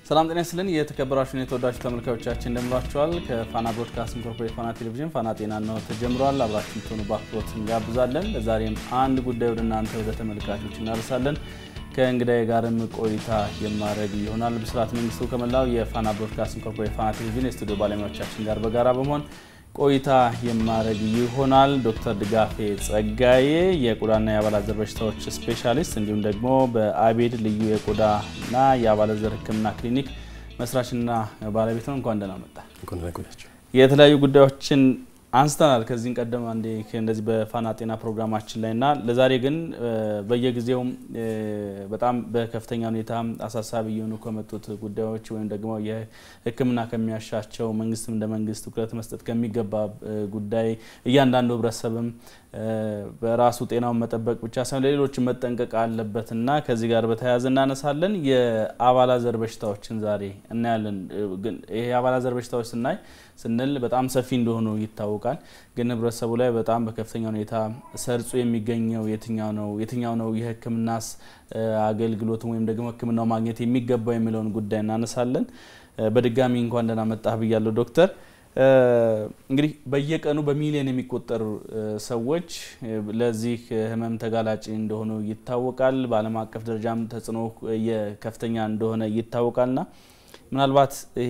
ሰላም ጤና ይስጥልን የተከበራችሁ የተወዳጁ ተመልካቾቻችን እንደምራችኋል ከፋና ብሮድካስቲንግ ኮርፖሬት ፋና ቴሌቪዥን ፋና ጤና ነው ተጀምሯል አብራችሁን ተኑ ባክሮት እንጋብዛለን ለዛሬም አንድ ጉዳይ ወደ እናንተ ወደ ተመልካቾች እናርሳለን ከእንግዳዬ ጋርም ቆይታ የማረግ ይሆናል ብስራት መንግስቱ ከመላው የፋና ብሮድካስቲንግ ኮርፖሬት ፋና ቴሌቪዥን ስቱዲዮ ባለሙያዎቻችን ጋር በጋራ በመሆን ቆይታ የማረግ ይሆናል ዶክተር ድጋፌ ጸጋዬ የቆዳና የአባላዘር በሽታዎች ስፔሻሊስት እንዲሁም ደግሞ በአቤድ ልዩ የቆዳና የአባላዘር ህክምና ክሊኒክ መስራችና ባለቤት ነው እንኳን ደህና መጣ እንኳን ደህና ቆያችሁ የተለያዩ ጉዳዮችን አንስተናል ከዚህ ቀደም አንዴ እንደዚህ በፋና ጤና ፕሮግራማችን ላይና ለዛሬ ግን በየጊዜው በጣም በከፍተኛ ሁኔታ አሳሳቢ የሆኑ ከመጡት ጉዳዮች ወይም ደግሞ የህክምና ከሚያሻቸው መንግስትም እንደ መንግስት ትኩረት መስጠት ከሚገባ ጉዳይ እያንዳንዱ ህብረተሰብም በራሱ ጤናውን መጠበቅ ብቻ ሳይሆን ለሌሎች መጠንቀቅ አለበትና ከዚህ ጋር በተያያዘ እናነሳለን የአባላዘር በሽታዎችን ዛሬ እናያለን ግን ይሄ አባላዘር በሽታዎች ስንል በጣም ሰፊ እንደሆኑ ይታወቃል ግን ህብረተሰቡ ላይ በጣም በከፍተኛ ሁኔታ ሰርጾ የሚገኘው የትኛው ነው የህክምናስ አገልግሎት ወይም ደግሞ ህክምናው ማግኘት የሚገባው የሚለውን ጉዳይ እናነሳለን በድጋሚ እንኳን ደህና መጣህ ብያለሁ ዶክተር እንግዲህ በየቀኑ በሚሊዮን የሚቆጠሩ ሰዎች ለዚህ ህመም ተጋላጭ እንደሆኑ ይታወቃል በአለም አቀፍ ደረጃም ተጽዕኖ የከፍተኛ እንደሆነ ይታወቃልና ምናልባት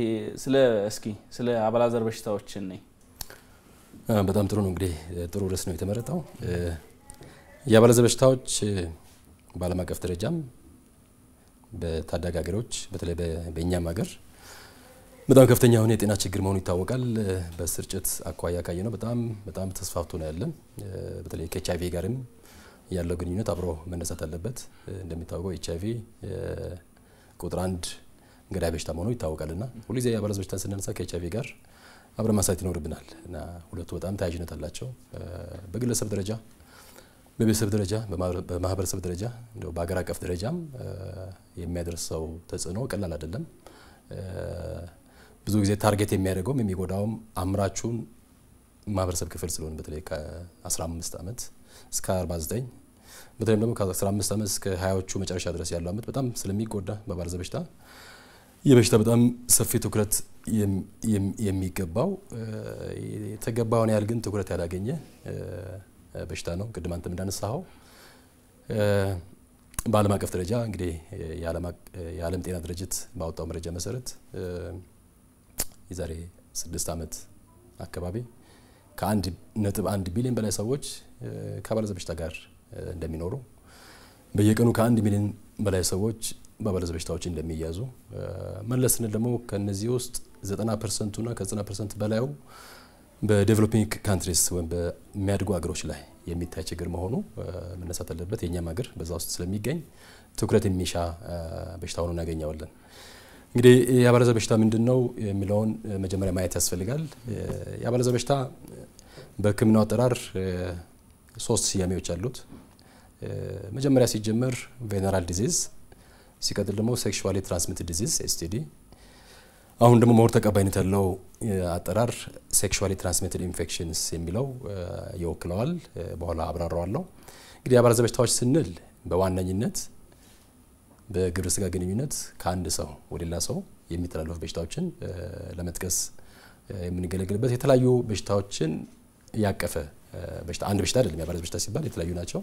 ስለ አባላዘር በሽታዎች ነኝ በጣም ጥሩ ነው እንግዲህ ጥሩ ርዕስ ነው የተመረጠው የአባላዘር በሽታዎች በአለም አቀፍ ደረጃም በታዳጊ ሀገሮች በተለይ በእኛም ሀገር በጣም ከፍተኛ የሆነ የጤና ችግር መሆኑ ይታወቃል በስርጭት አኳያ ካየነው በጣም ተስፋፍቶ ነው ያለን በተለይ ከኤችአይቪ ጋርም ያለው ግንኙነት አብሮ መነሳት አለበት እንደሚታወቀው ኤችአይቪ ቁጥር 1 ገዳይ በሽታ መሆኑ ይታወቃልና ሁልጊዜ የአባላዘር በሽታን ስናነሳ ከኤችአይቪ ጋር አብረን ማንሳት ይኖርብናል እና ሁለቱ በጣም ተያያዥነት አላቸው በግለሰብ ደረጃ በቤተሰብ ደረጃ በማህበረሰብ ደረጃ እንደው በአገር አቀፍ ደረጃም የሚያደርሰው ተጽዕኖ ቀላል አይደለም ብዙ ጊዜ ታርጌት የሚያደርገው የሚጎዳው አምራቹን ማህበረሰብ ክፍል ስለሆነ በተለይ ከ15 አመት እስከ 49 በተለይም ደግሞ ከ15 አመት እስከ 20ዎቹ መጨረሻ ድረስ ያለው አመት በጣም ስለሚጎዳ በአባላዘር በሽታ የበሽታ በጣም ሰፊ ትኩረት የሚገባው የተገባውን ያህል ግን ትኩረት ያላገኘ በሽታ ነው ቅድም አንተም እንዳነሳው በዓለም አቀፍ ደረጃ እንግዲህ የዓለም ጤና ድርጅት ባወጣው መረጃ መሰረት የዛሬ 6 አመት አካባቢ ከ1.1 ቢሊዮን በላይ ሰዎች ከአባላዘር በሽታ ጋር እንደሚኖሩ በየቀኑ ከ1 ሚሊዮን በላይ ሰዎች በአባላዘር በሽታዎች እንደሚያዙ መለስን ደግሞ ከነዚህ ውስጥ 90% እና ከ90% በላዩ በዴቨሎፒንግ ካንትሪስ ወይም በሚያድጉ ሀገሮች ላይ የሚታይ ችግር መሆኑ መነሳት አለበት የኛም ሀገር በዛ ውስጥ ስለሚገኝ ትኩረት የሚሻ በሽታ ሆኖ እናገኛለን እንግዲህ የአባላዘር በሽታ ምንድነው የሚለውን መጀመሪያ ማየት ያስፈልጋል የአባላዘር በሽታ በህክምናው አጠራር 3 ስያሜዎች አሉት መጀመሪያ ሲጀመር ቬነራል ዲዚዝ ሲቀጥል ደግሞ ሴክሹዋሊ ትራንስሚትድ ዲዚዝ ኤስቲዲ አሁን ደግሞ ሞር ተቀባይነት ያለው አጠራር ሴክሹዋሊ ትራንስሚትድ ኢንፌክሽንስ የሚለው ይወክለዋል በኋላ አብራራዋለሁ እንግዲህ አባላዘር በሽታዎች ስንል በዋናኝነት በግብረ ስጋ ግንኙነት ከአንድ ሰው ወደ ሌላ ሰው የሚተላለፉ በሽታዎችን ለመጥቀስ የምንገለገልበት የተለያዩ በሽታዎችን ያቀፈ በሽታ አንድ በሽታ አይደለም የአባላዘር በሽታ ሲባል የተለያዩ ናቸው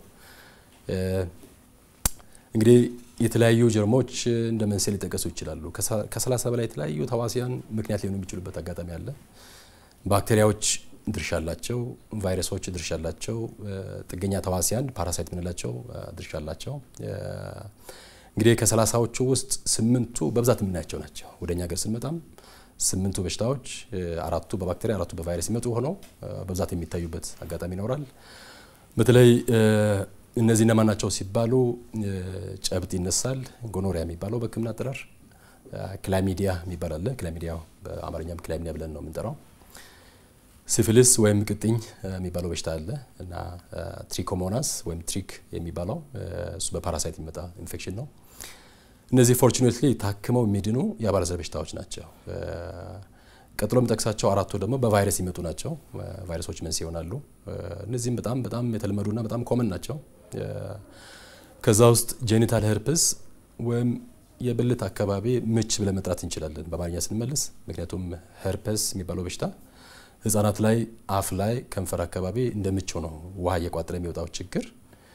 እንግዲህ የተለያዩ ጀርሞች እንደ መንስኤ ሊጠቀሱ ይችላሉ ከ30 በላይ የተለያዩ ተዋሲያን ምክንያት ሊሆኑ የሚችሉበት አጋጣሚ አለ ባክቴሪያዎች ድርሻ አላቸው ቫይረሶች ድርሻ አላቸው ጥገኛ ተዋሲያን ፓራሳይት ምንላቸው ድርሻ አላቸው እንግዲህ ከ30ዎቹ ውስጥ 8ቱ በብዛት የምናያቸው ናቸው ወደኛ ሀገር ስንመጣም 8ቱ በሽታዎች 4ቱ በባክቴሪያ 4ቱ በቫይረስ ይመጡ ሆነው በብዛት የሚታዩበት አጋጣሚ ይኖራል በተለይ እነዚህ ነማናቸው ሲባሉ ጨብጥ ይነሳል ጎኖሪያ የሚባለው በህክምና አጠራር ክላሚዲያ የሚባል አለ ክላሚዲያው በአማርኛም ክላሚዲያ ብለን ነው የምንጠራው ሲፊሊስ ወይም ቅጥኝ የሚባለው በሽታ አለ እና ትሪኮሞናስ ወይም ትሪክ የሚባለው እሱ በፓራሳይት የሚመጣ ኢንፌክሽን ነው እነዚህ ፎርቹኔትሊ ታክመው የሚድኑ የአባላዘር በሽታዎች ናቸው ቀጥሎም ተከሳቸው አራቱ ደግሞ በቫይረስ ይመጡ ናቸው ቫይረሶች መንስኤ ይሆናሉ እነዚህም በጣም የተለመዱና በጣም ኮመን ናቸው ከዛ ውስጥ ጄኒታል ሄርፐስ ወይም የብልት አካባቢ ምች ብለን መጥራት እንችላለን በአማርኛ ስንመልስ ምክንያቱም ሄርፐስ የሚባለው በሽታ ህፃናት ላይ አፍ ላይ ከንፈር አካባቢ እንደምች ነው ውሃ እየቋጠረ የሚወጣው ችግር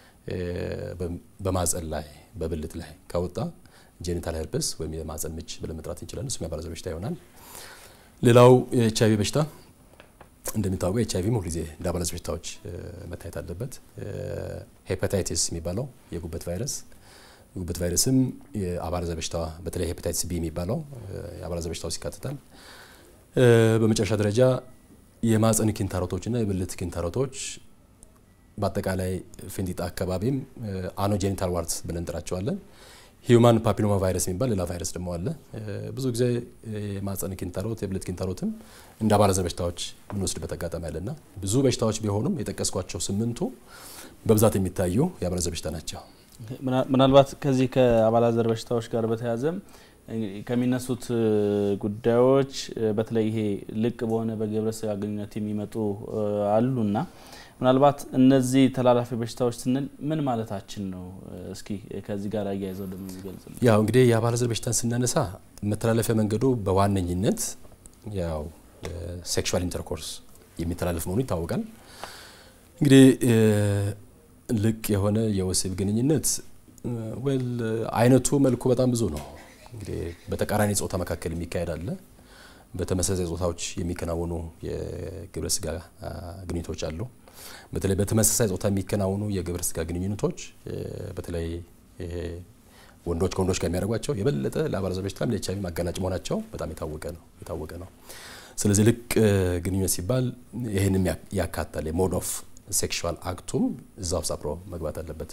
በማጸን ላይ በብልት ላይ ካወጣ ጄኒታል ሄርፐስ ወይም የማጸን ምች ብለን መጥራት እንችላለን እሱ የአባላዘር በሽታ ይሆናል ሌላው የኤችአይቪ በሽታ እንደሚታወቀው ኤችአይቪ ሙሉ ጊዜ እንደ አባላዘር በሽታዎች መታየት አለበት ሄፓታይቲስ የሚባለው የጉበት ቫይረስም የአባላዘር በሽታ በተለይ ሄፓታይቲስ ቢ የሚባለው የአባላዘር በሽታው ሲካተታል በመጨረሻ ደረጃ የማጸን ኪንታሮቶችና የብልት ኪንታሮቶች በአጠቃላይ ፊንጢጣ አካባቢም አኖጄኒታል ዋርትስ ብለን እንጠራቸዋለን ሂዩማን ፓፒሎማ ቫይረስ የሚባል ሌላ ቫይረስ ደግሞ አለ ብዙ ጊዜ የማጸን ኪንታሮት የብልት ኪንታሮትም እንደ አባላዘር በሽታዎች ምንወስድበት አጋጣሚ አለና ብዙ በሽታዎች ቢሆኑም የጠቀስኳቸው 8ቱ በብዛት የሚታዩ የአባላዘር በሽታ ናቸው ምናልባት ከዚህ ከአባላዘር በሽታዎች ጋር በተያያዘ ከሚነሱት ጉዳዮች በተለይ ይሄ ልቅ በሆነ በግብረ ስጋ ግንኙነት የሚመጡ አሉና ምናልባት እነዚህ ተላላፊ በሽታዎች ስንል ምን ማለታችን ነው እስኪ ከዚህ ጋር አያይዘው ደግሞ ይገልጽልኝ ያው እንግዲህ የአባላዘር በሽታን ስናነሳ መተላለፊያ መንገዱ በዋነኝነት ያው ሴክሹዋል ኢንተርኮርስ የሚተላለፍ መሆኑ ይታወቃል እንግዲህ ልቅ የሆነ የወሲብ ግንኙነት አይነቱ መልኩ በጣም ብዙ ነው እንግዲህ በተቃራኒ ጾታ መካከል የሚካሄድ አለ በተመሳሳይ ጾታዎች የሚከናወኑ የግብረ ስጋ ግንኙነቶች አሉ በተለይ በተመሳሳይ ጾታ የሚከናወኑ የግብረ ስጋ ግንኙነቶች በተለይ ወንዶች ከወንዶች ጋር የሚያደርጓቸው የበለጠ ለአባላዘር በሽታም ለኤችአይቪ ማጋናጭ መሆናቸው በጣም የታወቀ ነው ስለዚህ ልቅ ግንኙነት ሲባል ይሄንም ያካታል የሞድ ኦፍ ሴክሹዋል አክቱም እዛው አብሮ መግባት አለበት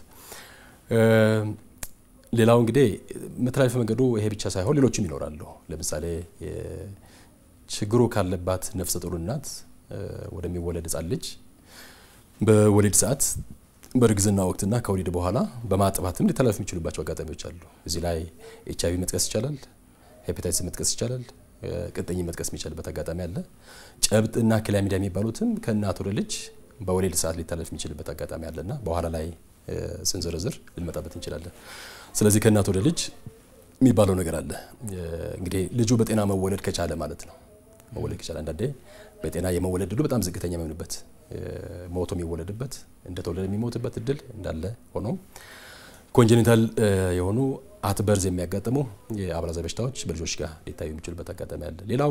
ሌላው እንግዲህ መተላለፊያ መንገዱ ይሄ ብቻ ሳይሆን ሌሎችም ይኖራሉ ለምሳሌ ችግሩ ካለባት ነፍሰ ጡር እናት ወደሚወለድ ህፃን ልጅ በወሊድ ሰዓት በርግዝና ወቅትና ከወሊድ በኋላ በማጥባትም ሊተላለፍ የሚችሉባቸው አጋጣሚዎች አሉ እዚህ ላይ ኤችአይቪ መጥቀስ ይቻላል ሄፓታይቲስ መጥቀስ ይቻላል ቅጥኝ መጥቀስ የሚቻልበት አጋጣሚ አለ ጨብጥና ክላሚዲያ የሚባሉትም ከእናት ወደ ልጅ በወሊድ ሰዓት ሊተላለፍ የሚችልበት አጋጣሚ አለና በኋላ ላይ ስንዝርዝር ልንመጣበት እንችላለን ስለዚህ ከእናት ወደ ልጅ የሚባለው ነገር አለ እንግዲህ ልጁ በጤና መወለድ ከቻለ ማለት ነው መወለድ ከቻለ አንዳንዴ በጤና የመወለድ እድሉ በጣም ዝቅተኛ የሚሆንበት ሞቶ የሚወለድበት እንደተወለደ የሚሞትበት እድል እንዳለ ሆኖ ኮንጀኒታል የሆኑ አትበርዝ የሚያጋጥሙ የአባላዘር በሽታዎች በልጆች ጋር ሊታዩ የሚችሉበት አጋጣሚ አለ ሌላው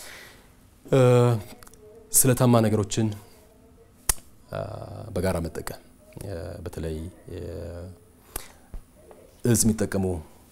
ስለታማ ነገሮችን በጋራ መጠቀም በተለይ እጽ የሚጠቀሙ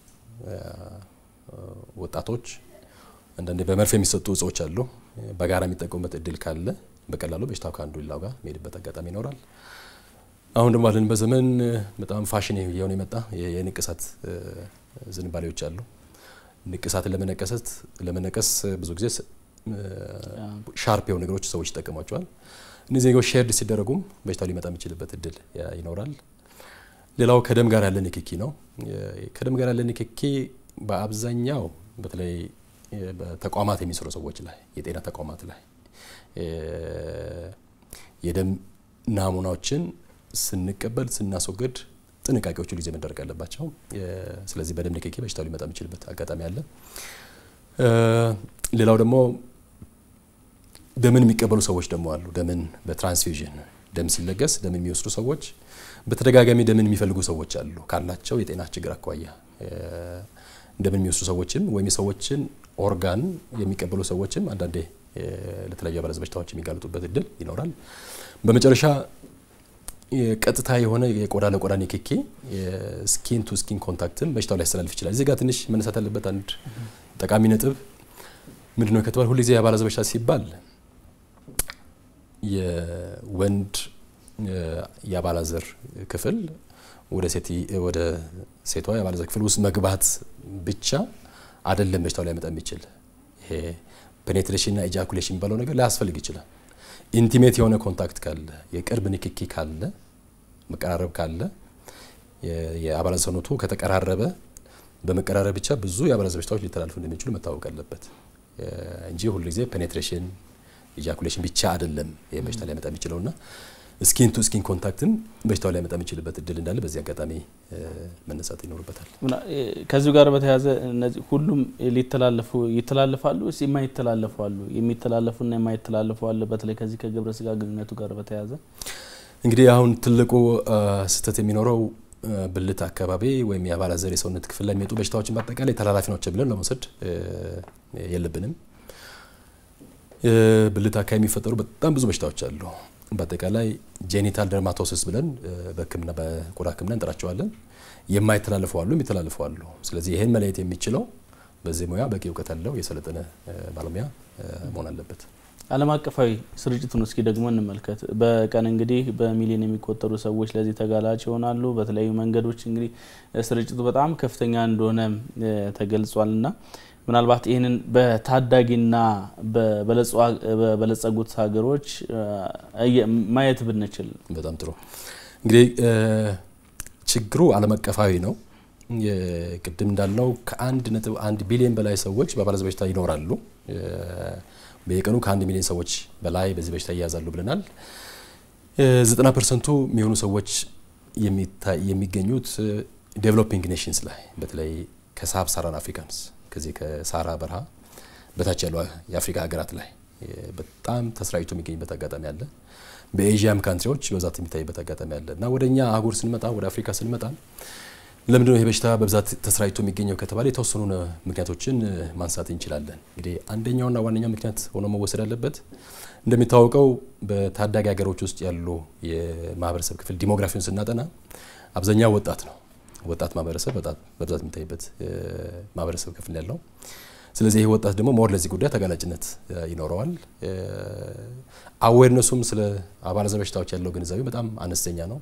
ወጣቶች አንዳንዴ በመርፌ የሚሰጡ እጾች አሉ በጋራ የሚጠቀሙበት እድል ካለ በቀላሉ በሽታው ካንዱ ሌላው ጋር የሚሄድበት አጋጣሚ ይኖራል አሁን ደግሞ አለን በዘመን በጣም ፋሽን የሆነ የመጣ የንቅሳት ዝንባሌዎች አሉ ንቅሳትን ለመነቀስ ብዙ ጊዜ ሻርፕ የሆኑ ነገሮች ሰዎች ይጠቀማቸዋል እነዚህ ነገሮች ሼርድ ሲደረጉም በሽታው ሊመጣ የሚችልበት እድል ይኖራል ሌላው ከደም ጋር ያለ ንክኪ ነው ከደም ጋር ያለ ንክኪ በአብዛኛው በተለይ በተቋማት የሚሰሩ ሰዎች ላይ የጤና ተቋማት ላይ የደም ናሙናዎችን ስንቀበል ስናስወግድ ጥንቃቄዎች ሁሉ ይዘን መደረግ አለባቸው ስለዚህ በደም ንክኪ በሽታው ሊመጣ የሚችልበት አጋጣሚ አለ ሌላው ደግሞ ደምን የሚቀበሉ ሰዎች ደግሞ አሉ ደምን በትራንስፊውዥን ደም ሲለገስ ደም የሚወስዱ ሰዎች በተደጋጋሚ ደምን የሚፈልጉ ሰዎች አሉ ካላቸው የጤና ችግር አኳያ ደምን የሚወስዱ ሰዎችም ወይም የሰዎችን ኦርጋን የሚቀበሉ ሰዎችም አንዳንዴ ለተለያዩ አባላዘር በሽታዎች የሚጋለጡበት እድል ይኖራል በመጨረሻ ቀጥታ የሆነ የቆዳ ለቆዳ ንክኪ ስኪን ቱ ስኪን ኮንታክትም በሽታው ላይ ያስተላልፍ ይችላል እዚህ ጋር ትንሽ መነሳት ያለበት አንድ ጠቃሚ ነጥብ ምንድነው ከተባለ ሁሉ ጊዜ የአባላዘር በሽታ ሲባል የወንድ የአባላዘር ክፍል ወደ ሴቷ የአባላዘር ክፍል ውስጥ መግባት ብቻ አይደለም በሽታው ላይ መጣ የሚችል ይሄ ፔኔትሬሽን እና ኢጃኩሌሽን ባለው ነገር ሊያስፈልግ ይችላል ኢንቲሜት የሆነ ኮንታክት ካለ የቅርብ ንክኪ ካለ መቀራረብ ካለ የአባላዘር ሰውነቱ ከተቀራረበ በመቀራረብ ብቻ ብዙ የአባላዘር በሽታዎች ሊተላለፉ እንደሚችሉ መታወቅ አለበት እንጂ ሁሉ ጊዜ ፔኔትሬሽን ኢጃኩሌሽን ብቻ አይደለም የበሽታ ላይ መጣ የሚችለውና ስኪን ቱ ስኪን ኮንታክትም በሽታው ላይ መጣ የሚችልበት እድል እንዳለ በዚህ አጋጣሚ መነሳት ይኖርበታል። ከዚህ ጋር በተያያዘ እነዚህ ሁሉም ይተላለፋሉ ወይስ የማይተላለፉ አሉ? የሚተላለፉና የማይተላለፉ አለ? በተለይ ከዚህ ከግብረ ስጋ ግንኙነቱ ጋር በተያያዘ እንግዲህ አሁን ትልቁ ስህተት የሚኖረው ብልት አካባቢ ወይም የአባላዘር የሰውነት ክፍል ላይ የሚመጡ በሽታዎችን በአጠቃላይ ተላላፊ ናቸው ብለን ለመውሰድ የለብንም። ብልት አካባቢ የሚፈጠሩ በጣም ብዙ በሽታዎች አሉ። በአጠቃላይ ጄኒታል ደርማቶሲስ ብለን በሕክምና በቆዳ ሕክምና እንጠራቸዋለን። የማይተላለፉ አሉ፣ የሚተላለፉ አሉ። ስለዚህ ይሄን መለየት የሚችለው በዚህ ሙያ በቂ እውቀት ያለው የሰለጠነ ባለሙያ መሆን አለበት። ዓለም አቀፋዊ ስርጭቱን እስኪ ደግሞ እንመልከት። በቀን እንግዲህ በሚሊዮን የሚቆጠሩ ሰዎች ለዚህ ተጋላጭ ይሆናሉ። በተለያዩ መንገዶች እንግዲህ ስርጭቱ በጣም ከፍተኛ እንደሆነ ተገልጿልና ምናልባት ይሄንን በታዳጊና በበለጸጉት ሀገሮች ማየት ብንችል በጣም ጥሩ። እንግዲህ ችግሩ ዓለም አቀፋዊ ነው። ቅድም እንዳልነው ከ1.1 ቢሊዮን በላይ ሰዎች በአባላዘር በሽታ ይኖራሉ። በየቀኑ ከ1 ሚሊዮን ሰዎች በላይ በዚህ በሽታ ይያዛሉ ብለናል። 90% የሚሆኑ ሰዎች የሚገኙት ዴቨሎፒንግ ኔሽንስ ላይ በተለይ ከሳብ-ሳሃራን አፍሪካንስ ከዚህ ከሳራ በረሃ በታች ያሉ የአፍሪካ ሀገራት ላይ በጣም ተስራይቶ የሚገኝበት አጋጣሚ አለ። በኤዥያም ካንትሪዎች በብዛት የሚታይበት አጋጣሚ አለ እና ወደኛ አህጉር ስንመጣ ወደ አፍሪካ ስንመጣ ለምንድነው ይሄ በሽታ በብዛት ተስራይቶ የሚገኘው ከተባለ የተወሰኑ ምክንያቶችን ማንሳት እንችላለን። እንግዲህ አንደኛውና ዋነኛው ምክንያት ሆኖ መወሰድ ያለበት እንደሚታወቀው በታዳጊ ሀገሮች ውስጥ ያሉ የማህበረሰብ ክፍል ዲሞግራፊውን ስናጠና አብዛኛው ወጣት ነው። ወጣት ማህበረሰብ በብዛት የሚታይበት ማህበረሰብ ክፍል ያለው። ስለዚህ ይሄ ወጣት ደግሞ ሞር ለዚህ ጉዳይ ተጋላጭነት ይኖረዋል። አዌርነሱም ስለ አባላዘር በሽታዎች ያለው ግንዛቤ በጣም አነስተኛ ነው።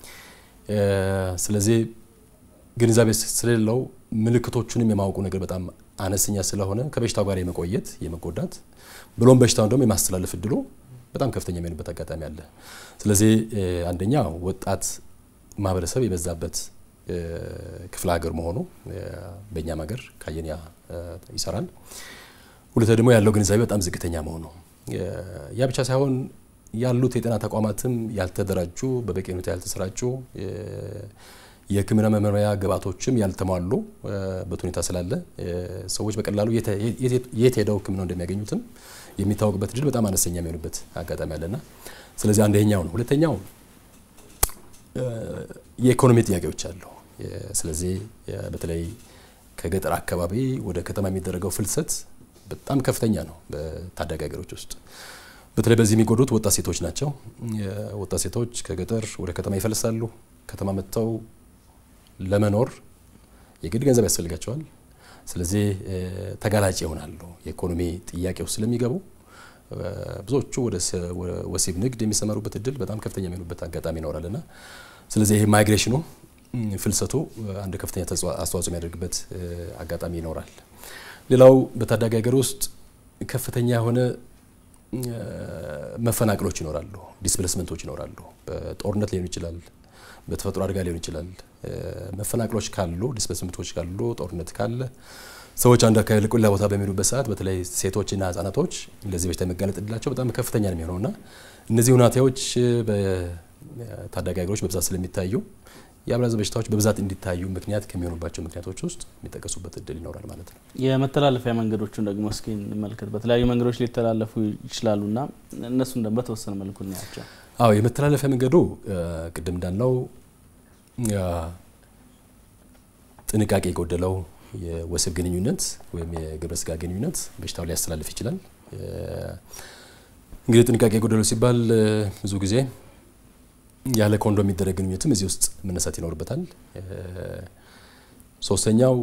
ስለዚህ ግንዛቤ ስለሌለው ምልክቶቹንም የማወቁ ነገር በጣም አነስተኛ ስለሆነ ከበሽታው ጋር የመቆየት የመጎዳት ብሎም በሽታውን ደግሞ የማስተላለፍ እድሉ በጣም ከፍተኛ የሚሆንበት አጋጣሚ አለ። ስለዚህ አንደኛ ወጣት ማህበረሰብ የበዛበት ክፍለ ሀገር መሆኑ በእኛ ሀገር ካየንያ ይሰራል። ሁለተኛ ደግሞ ያለው ግንዛቤ በጣም ዝቅተኛ መሆኑ ያ ብቻ ሳይሆን ያሉት የጤና ተቋማትም ያልተደራጁ በበቂ ሁኔታ ያልተሰራጩ የሕክምና መመሪያ ግብዓቶችም ያልተሟሉ በሁኔታ ስላለ ሰዎች በቀላሉ የት ሄደው ሕክምናው እንደሚያገኙትም የሚታወቅበት እድል በጣም አነስተኛ የሚሆንበት አጋጣሚ አለና ስለዚህ አንደኛው ነው። ሁለተኛው የኢኮኖሚ ጥያቄዎች አሉ። ስለዚህ በተለይ ከገጠር አካባቢ ወደ ከተማ የሚደረገው ፍልሰት በጣም ከፍተኛ ነው በታዳጊ ሀገሮች ውስጥ። በተለይ በዚህ የሚጎዱት ወጣት ሴቶች ናቸው። ወጣት ሴቶች ከገጠር ወደ ከተማ ይፈልሳሉ። ከተማ መጥተው ለመኖር የግድ ገንዘብ ያስፈልጋቸዋል። ስለዚህ ተጋላጭ ይሆናሉ። የኢኮኖሚ ጥያቄው ስለሚገቡ ብዙዎቹ ወደ ወሲብ ንግድ የሚሰማሩበት እድል በጣም ከፍተኛ የሚሆኑበት አጋጣሚ ይኖራልና ስለዚህ ይሄ ማይግሬሽኑ ፍልሰቱ አንድ ከፍተኛ አስተዋጽኦ የሚያደርግበት አጋጣሚ ይኖራል። ሌላው በታዳጊ ሀገር ውስጥ ከፍተኛ የሆነ መፈናቀሎች ይኖራሉ፣ ዲስፕሌስመንቶች ይኖራሉ። በጦርነት ሊሆን ይችላል፣ በተፈጥሮ አደጋ ሊሆን ይችላል። መፈናቀሎች ካሉ ዲስፕሌስመንቶች ካሉ ጦርነት ካለ ሰዎች አንድ አካባቢ ለቆላ ቦታ በሚሄዱበት ሰዓት በተለይ ሴቶችና ህጻናቶች ለዚህ በሽታ የመጋለጥ እድላቸው በጣም ከፍተኛ ነው የሚሆነውና እነዚህ ሁኔታዎች በታዳጊ ሀገሮች በብዛት ስለሚታዩ የአባላዘር በሽታዎች በብዛት እንዲታዩ ምክንያት ከሚሆኑባቸው ምክንያቶች ውስጥ የሚጠቀሱበት እድል ይኖራል ማለት ነው። የመተላለፊያ መንገዶችን ደግሞ እስኪ እንመልከት። በተለያዩ መንገዶች ሊተላለፉ ይችላሉና እነሱን ደግሞ በተወሰነ መልኩ እናያቸው። አዎ የመተላለፊያ መንገዱ ቅድም እንዳልነው ጥንቃቄ የጎደለው የወሲብ ግንኙነት ወይም የግብረ ስጋ ግንኙነት በሽታው ሊያስተላልፍ ይችላል። እንግዲህ ጥንቃቄ የጎደለው ሲባል ብዙ ጊዜ ያለ ኮንዶም የሚደረግ ግንኙነትም እዚህ ውስጥ መነሳት ይኖርበታል። ሶስተኛው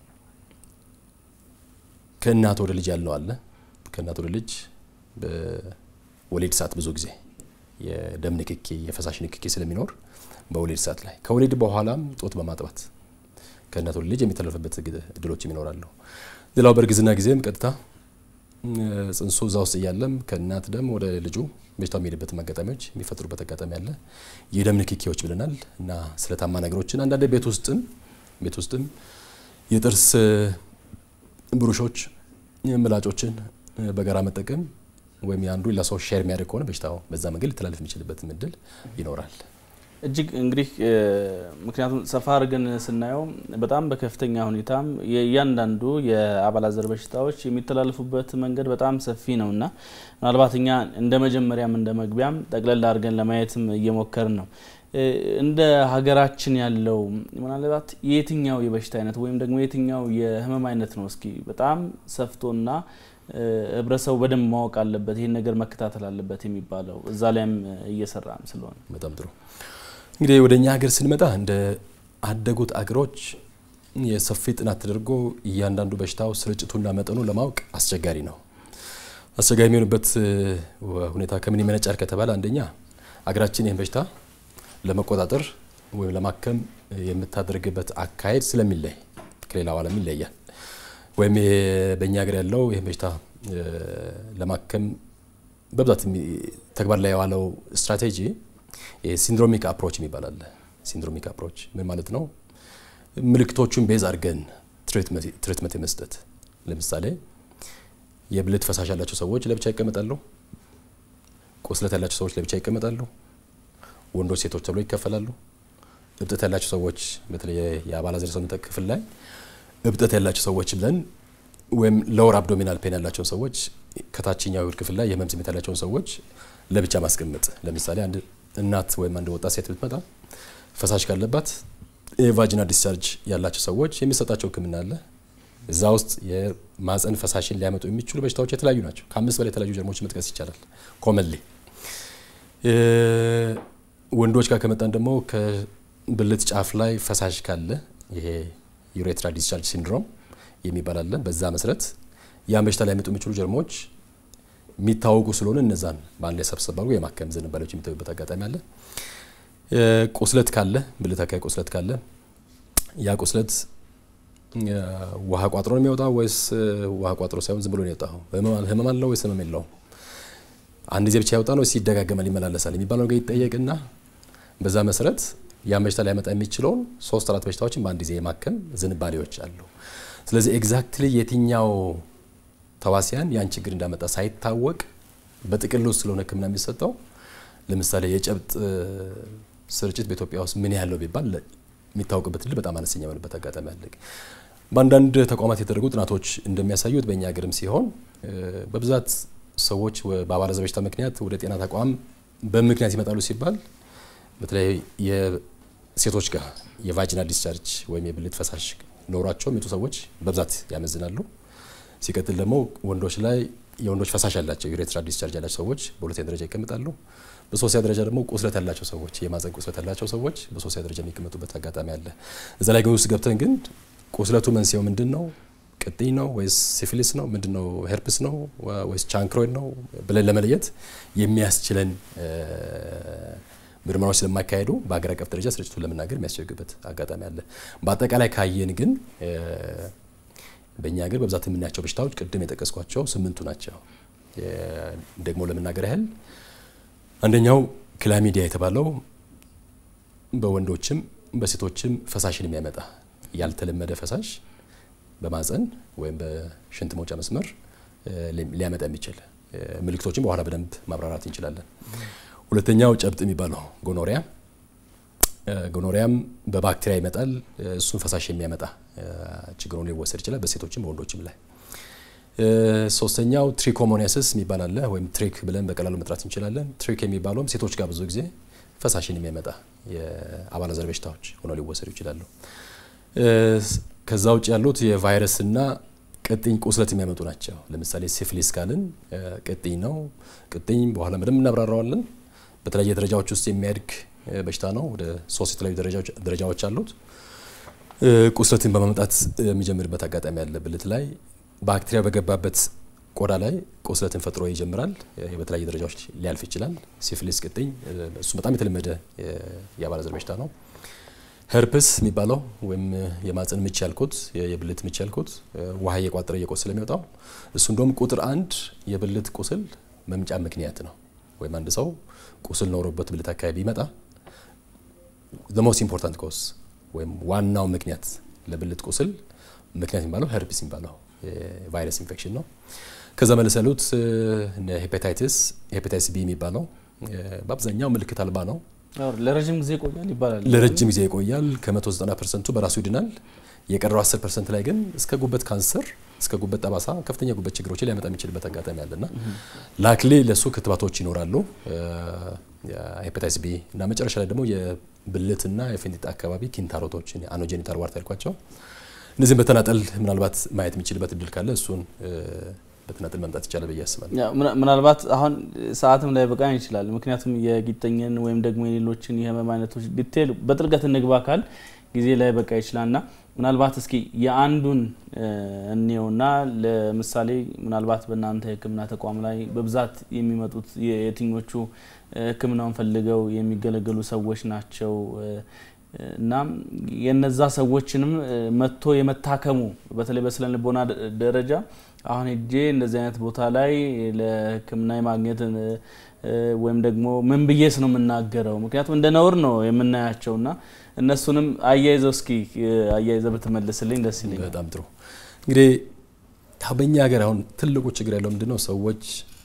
ከእናት ወደ ልጅ ያለው አለ። ከእናት ወደ ልጅ በወሊድ ሰዓት ብዙ ጊዜ የደም ንክኪ የፈሳሽ ንክኪ ስለሚኖር በወሊድ ሰዓት ላይ ከወሊድ በኋላም ጡት በማጥባት ከእናት ወደ ልጅ የሚተላለፍበት እድሎች ይኖራሉ። ሌላው በእርግዝና ጊዜም ቀጥታ ጽንሱ እዛ ውስጥ እያለም ከእናት ደም ወደ ልጁ በሽታው የሚሄድበት አጋጣሚዎች የሚፈጥሩበት አጋጣሚ አለ። የደም ንክኪዎች ብለናል እና ስለታማ ነገሮችን አንዳንድ ቤት ውስጥም የጥርስ ብሩሾች ምላጮችን በጋራ መጠቀም ወይም ያንዱ ለሰው ሼር የሚያደርግ ከሆነ በሽታው በዛ መንገድ ሊተላለፍ የሚችልበት እድል ይኖራል። እጅግ እንግዲህ ምክንያቱም ሰፋ አድርገን ስናየው በጣም በከፍተኛ ሁኔታ የእያንዳንዱ የአባላዘር በሽታዎች የሚተላለፉበት መንገድ በጣም ሰፊ ነውና ምናልባት እኛ እንደ መጀመሪያም እንደ መግቢያም ጠቅለል አድርገን ለማየትም እየሞከርን ነው። እንደ ሀገራችን ያለው ምናልባት የትኛው የበሽታ አይነት ወይም ደግሞ የትኛው የህመም አይነት ነው እስኪ በጣም ሰፍቶና ህብረተሰቡ በደንብ ማወቅ አለበት ይሄን ነገር መከታተል አለበት የሚባለው እዛ ላይም እየሰራን ስለሆነ በጣም ጥሩ። እንግዲህ ወደኛ ሀገር ስንመጣ እንደ አደጉት አገሮች የሰፊ ጥናት ተደርጎ እያንዳንዱ በሽታው ስርጭቱና መጠኑ ለማወቅ አስቸጋሪ ነው። አስቸጋሪ የሚሆንበት ሁኔታ ከምን ይመነጫል ከተባለ አንደኛ አገራችን ይሄን በሽታ ለመቆጣጠር ወይም ለማከም የምታደርግበት አካሄድ ስለሚለይ ከሌላው ዓለም ይለያል። ወይም በእኛ ሀገር ያለው ይሄን በሽታ ለማከም በብዛት ተግባር ላይ ያለው ስትራቴጂ ሲንድሮሚክ አፕሮች የሚባል ሲንድሮሚክ አፕሮች ምን ማለት ነው? ምልክቶቹን ቤዝ አድርገን ትሪትመንት መስጠት። ለምሳሌ የብልት ፈሳሽ ያላቸው ሰዎች ለብቻ ይቀመጣሉ፣ ቁስለት ያላቸው ሰዎች ለብቻ ይቀመጣሉ፣ ወንዶች ሴቶች ተብሎ ይከፈላሉ። እብጠት ያላቸው ሰዎች በተለይ የአባላዘር ሰውነት ክፍል ላይ እብጠት ያላቸው ሰዎች ብለን ወይም ሎወር አብዶሚናል ፔን ያላቸው ሰዎች ከታችኛው ክፍል ላይ የህመም ስሜት ያላቸው ሰዎች ለብቻ ማስቀመጥ። ለምሳሌ አንድ እናት ወይም አንድ ወጣት ሴት ብትመጣ ፈሳሽ ካለባት የቫጂና ዲስቻርጅ ያላቸው ሰዎች የሚሰጣቸው ህክምና አለ። እዛ ውስጥ የማህፀን ፈሳሽን ሊያመጡ የሚችሉ በሽታዎች የተለያዩ ናቸው። ከ5 በላይ የተለያዩ ጀርሞች መጥቀስ ይቻላል ኮመንሊ። ወንዶች ጋር ከመጣን ደግሞ ከብልት ጫፍ ላይ ፈሳሽ ካለ ይሄ ዩሬትራ ዲስቻርጅ ሲንድሮም የሚባል አለ። በዛ መሰረት ያን በሽታ ሊያመጡ የሚችሉ ጀርሞች የሚታወቁ ስለሆነ እነዛን በአንድ ላይ ሰብሰብ አድርጎ የማከም ዝንባሌዎች የሚታዩበት አጋጣሚ አለ። ቁስለት ካለ ብልት አካባቢ ቁስለት ካለ ያ ቁስለት ውሃ ቋጥሮ ነው የሚወጣው ወይስ ውሃ ቋጥሮ ሳይሆን ዝም ብሎ ነው የሚወጣው? ህመም አለው ወይስ ህመም የለውም? አንድ ጊዜ ብቻ ያወጣ ነው ወይስ ይደጋገማል ይመላለሳል የሚባለው ነገር ይጠየቅና በዛ መሰረት ያን በሽታ ሊያመጣ የሚችለው 3-4 በሽታዎችን በአንድ ጊዜ የማከም ዝንባሌዎች አሉ። ስለዚህ ኤግዛክትሊ የትኛው ተዋሲያን ያን ችግር እንዳመጣ ሳይታወቅ በጥቅሉ ስለሆነ ህክምና የሚሰጠው ለምሳሌ የጨብጥ ስርጭት በኢትዮጵያ ውስጥ ምን ያህል ነው ቢባል የሚታወቅበት እድል በጣም አነስተኛ የሆነበት አጋጣሚ አለ። በአንዳንድ ተቋማት የተደረጉ ጥናቶች እንደሚያሳዩት በእኛ ሀገርም ሲሆን በብዛት ሰዎች በአባላዘር በሽታ ምክንያት ወደ ጤና ተቋም በምክንያት ይመጣሉ ሲባል በተለይ የሴቶች ጋር የቫጂና ዲስቻርጅ ወይም የብልት ፈሳሽ ኖራቸው የሚጡ ሰዎች በብዛት ያመዝናሉ። ሲቀጥል ደግሞ ወንዶች ላይ የወንዶች ፈሳሽ ያላቸው ዩሬትራ ዲስቻርጅ ያላቸው ሰዎች በሁለተኛ ደረጃ ይቀመጣሉ። በሶስተኛ ደረጃ ደግሞ ቁስለት ያላቸው ሰዎች የማህፀን ቁስለት ያላቸው ሰዎች በሶስተኛ ደረጃ የሚቀመጡበት አጋጣሚ አለ። እዛ ላይ ግን ውስጥ ገብተን ግን ቁስለቱ መንስኤው ምንድነው? ቅጥኝ ነው ወይስ ሲፊሊስ ነው? ምንድነው? ሄርፕስ ነው ወይስ ቻንክሮይድ ነው ብለን ለመለየት የሚያስችለን ምርመራዎች ስለማይካሄዱ በአገር አቀፍ ደረጃ ስርጭቱን ለመናገር የሚያስቸግርበት አጋጣሚ አለ። በአጠቃላይ ካየን ግን በእኛ ሀገር በብዛት የምናያቸው በሽታዎች ቅድም የጠቀስኳቸው 8ቱ ናቸው። ደግሞ ለመናገር ያህል አንደኛው ክላሚዲያ የተባለው በወንዶችም በሴቶችም ፈሳሽን የሚያመጣ ያልተለመደ ፈሳሽ በማህፀን ወይም በሽንት መውጫ መስመር ሊያመጣ የሚችል ምልክቶችን በኋላ በደንብ ማብራራት እንችላለን። ሁለተኛው ጨብጥ የሚባለው ጎኖሪያም በባክቴሪያ ይመጣል። እሱን ፈሳሽ የሚያመጣ ችግሩን ሊወሰድ ይችላል በሴቶችም በወንዶችም ላይ። ሶስተኛው ትሪኮሞኒያሲስ የሚባል አለ ወይም ትሪክ ብለን በቀላሉ መጥራት እንችላለን። ትሪክ የሚባለውም ሴቶች ጋር ብዙ ጊዜ ፈሳሽን የሚያመጣ የአባላዘር በሽታዎች ሆነው ሊወሰዱ ይችላሉ። ከዛ ውጭ ያሉት የቫይረስና ቅጥኝ ቁስለት የሚያመጡ ናቸው። ለምሳሌ ሲፊሊስ ካልን ቅጥኝ ነው። ቅጥኝ በኋላ ምንም እናብራራዋለን። በተለያየ ደረጃዎች ውስጥ የሚያድግ በሽታ ነው። ወደ 3 የተለያዩ ደረጃዎች አሉት። ቁስለትን በማምጣት የሚጀምርበት አጋጣሚ ያለ ብልት ላይ ባክቴሪያ በገባበት ቆዳ ላይ ቁስለትን ፈጥሮ ይጀምራል። በተለያየ ደረጃዎች ሊያልፍ ይችላል። ሲፊሊስ ቅጥኝ እሱ በጣም የተለመደ የአባላዘር በሽታ ነው። ሄርፕስ የሚባለው ወይም የማህፀን ምች ያልኩት የብልት ምች ያልኩት ውሃ እየቋጠረ እየቆሰለ የሚወጣው እሱ እንደውም ቁጥር 1 የብልት ቁስል መምጫ ምክንያት ነው። ወይም አንድ ሰው ቁስል ኖሮበት ብልት አካባቢ ይመጣ the most important cause ወይም ዋናው ምክንያት ለብልት ቁስል ምክንያት የሚባለው ሄርፕስ የሚባለው ቫይረስ ኢንፌክሽን ነው። ከዛ መለሰሉት ሄፓታይቲስ ቢ የሚባለው በአብዛኛው ምልክት አልባ ነው ለረጅም ጊዜ ይቆያል ይባላል ለረጅም ጊዜ ይቆያል ከ190% በራሱ ይድናል የቀረው 10% ላይ ግን እስከ ጉበት ካንሰር እስከ ጉበት ጠባሳ ከፍተኛ ጉበት ችግሮች ሊያመጣ የሚችልበት አጋጣሚ አለና ላክሊ ለሱ ክትባቶች ይኖራሉ ሄፓታይቲስ ቢ እና መጨረሻ ላይ ደግሞ የብልትና የፊንጢጣ አካባቢ ኪንታሮቶችን አኖጀኒታል ዋርት ያልኳቸው እነዚህ በተናጠል ምናልባት ማየት የሚችልበት እድል ካለ እሱን በተናጠል መምጣት ይችላል በያስባል ምናልባት አሁን ሰዓትም ላይ በቃኝ ይችላል ምክንያቱም የጊጠኝን ወይም ደግሞ የሌሎችን የህመም አይነቶች ዲቴል በጥልቀት እንግባካል ጊዜ ላይ በቃ ይችላልና ምናልባት እስኪ የአንዱን እንየውና ለምሳሌ ምናልባት በእናንተ ህክምና ተቋም ላይ በብዛት የሚመጡት የትኞቹ ህክምናውን ፈልገው የሚገለገሉ ሰዎች ናቸው እና የነዛ ሰዎችንም መጥቶ የመታከሙ በተለይ በስነ ልቦና ደረጃ አሁን እጄ እንደዚህ አይነት ቦታ ላይ ለህክምና ማግኘት ወይም ደግሞ ምን ብዬስ ነው የምናገረው ምክንያቱም እንደ ነውር ነው የምናያቸውና እነሱንም አያይዘው እስኪ አያይዘው በተመለስልኝ ደስ ይለኛል በጣም ጥሩ እንግዲህ ታበኛ ሀገር አሁን ትልቁ ችግር ያለው ምንድነው ሰዎች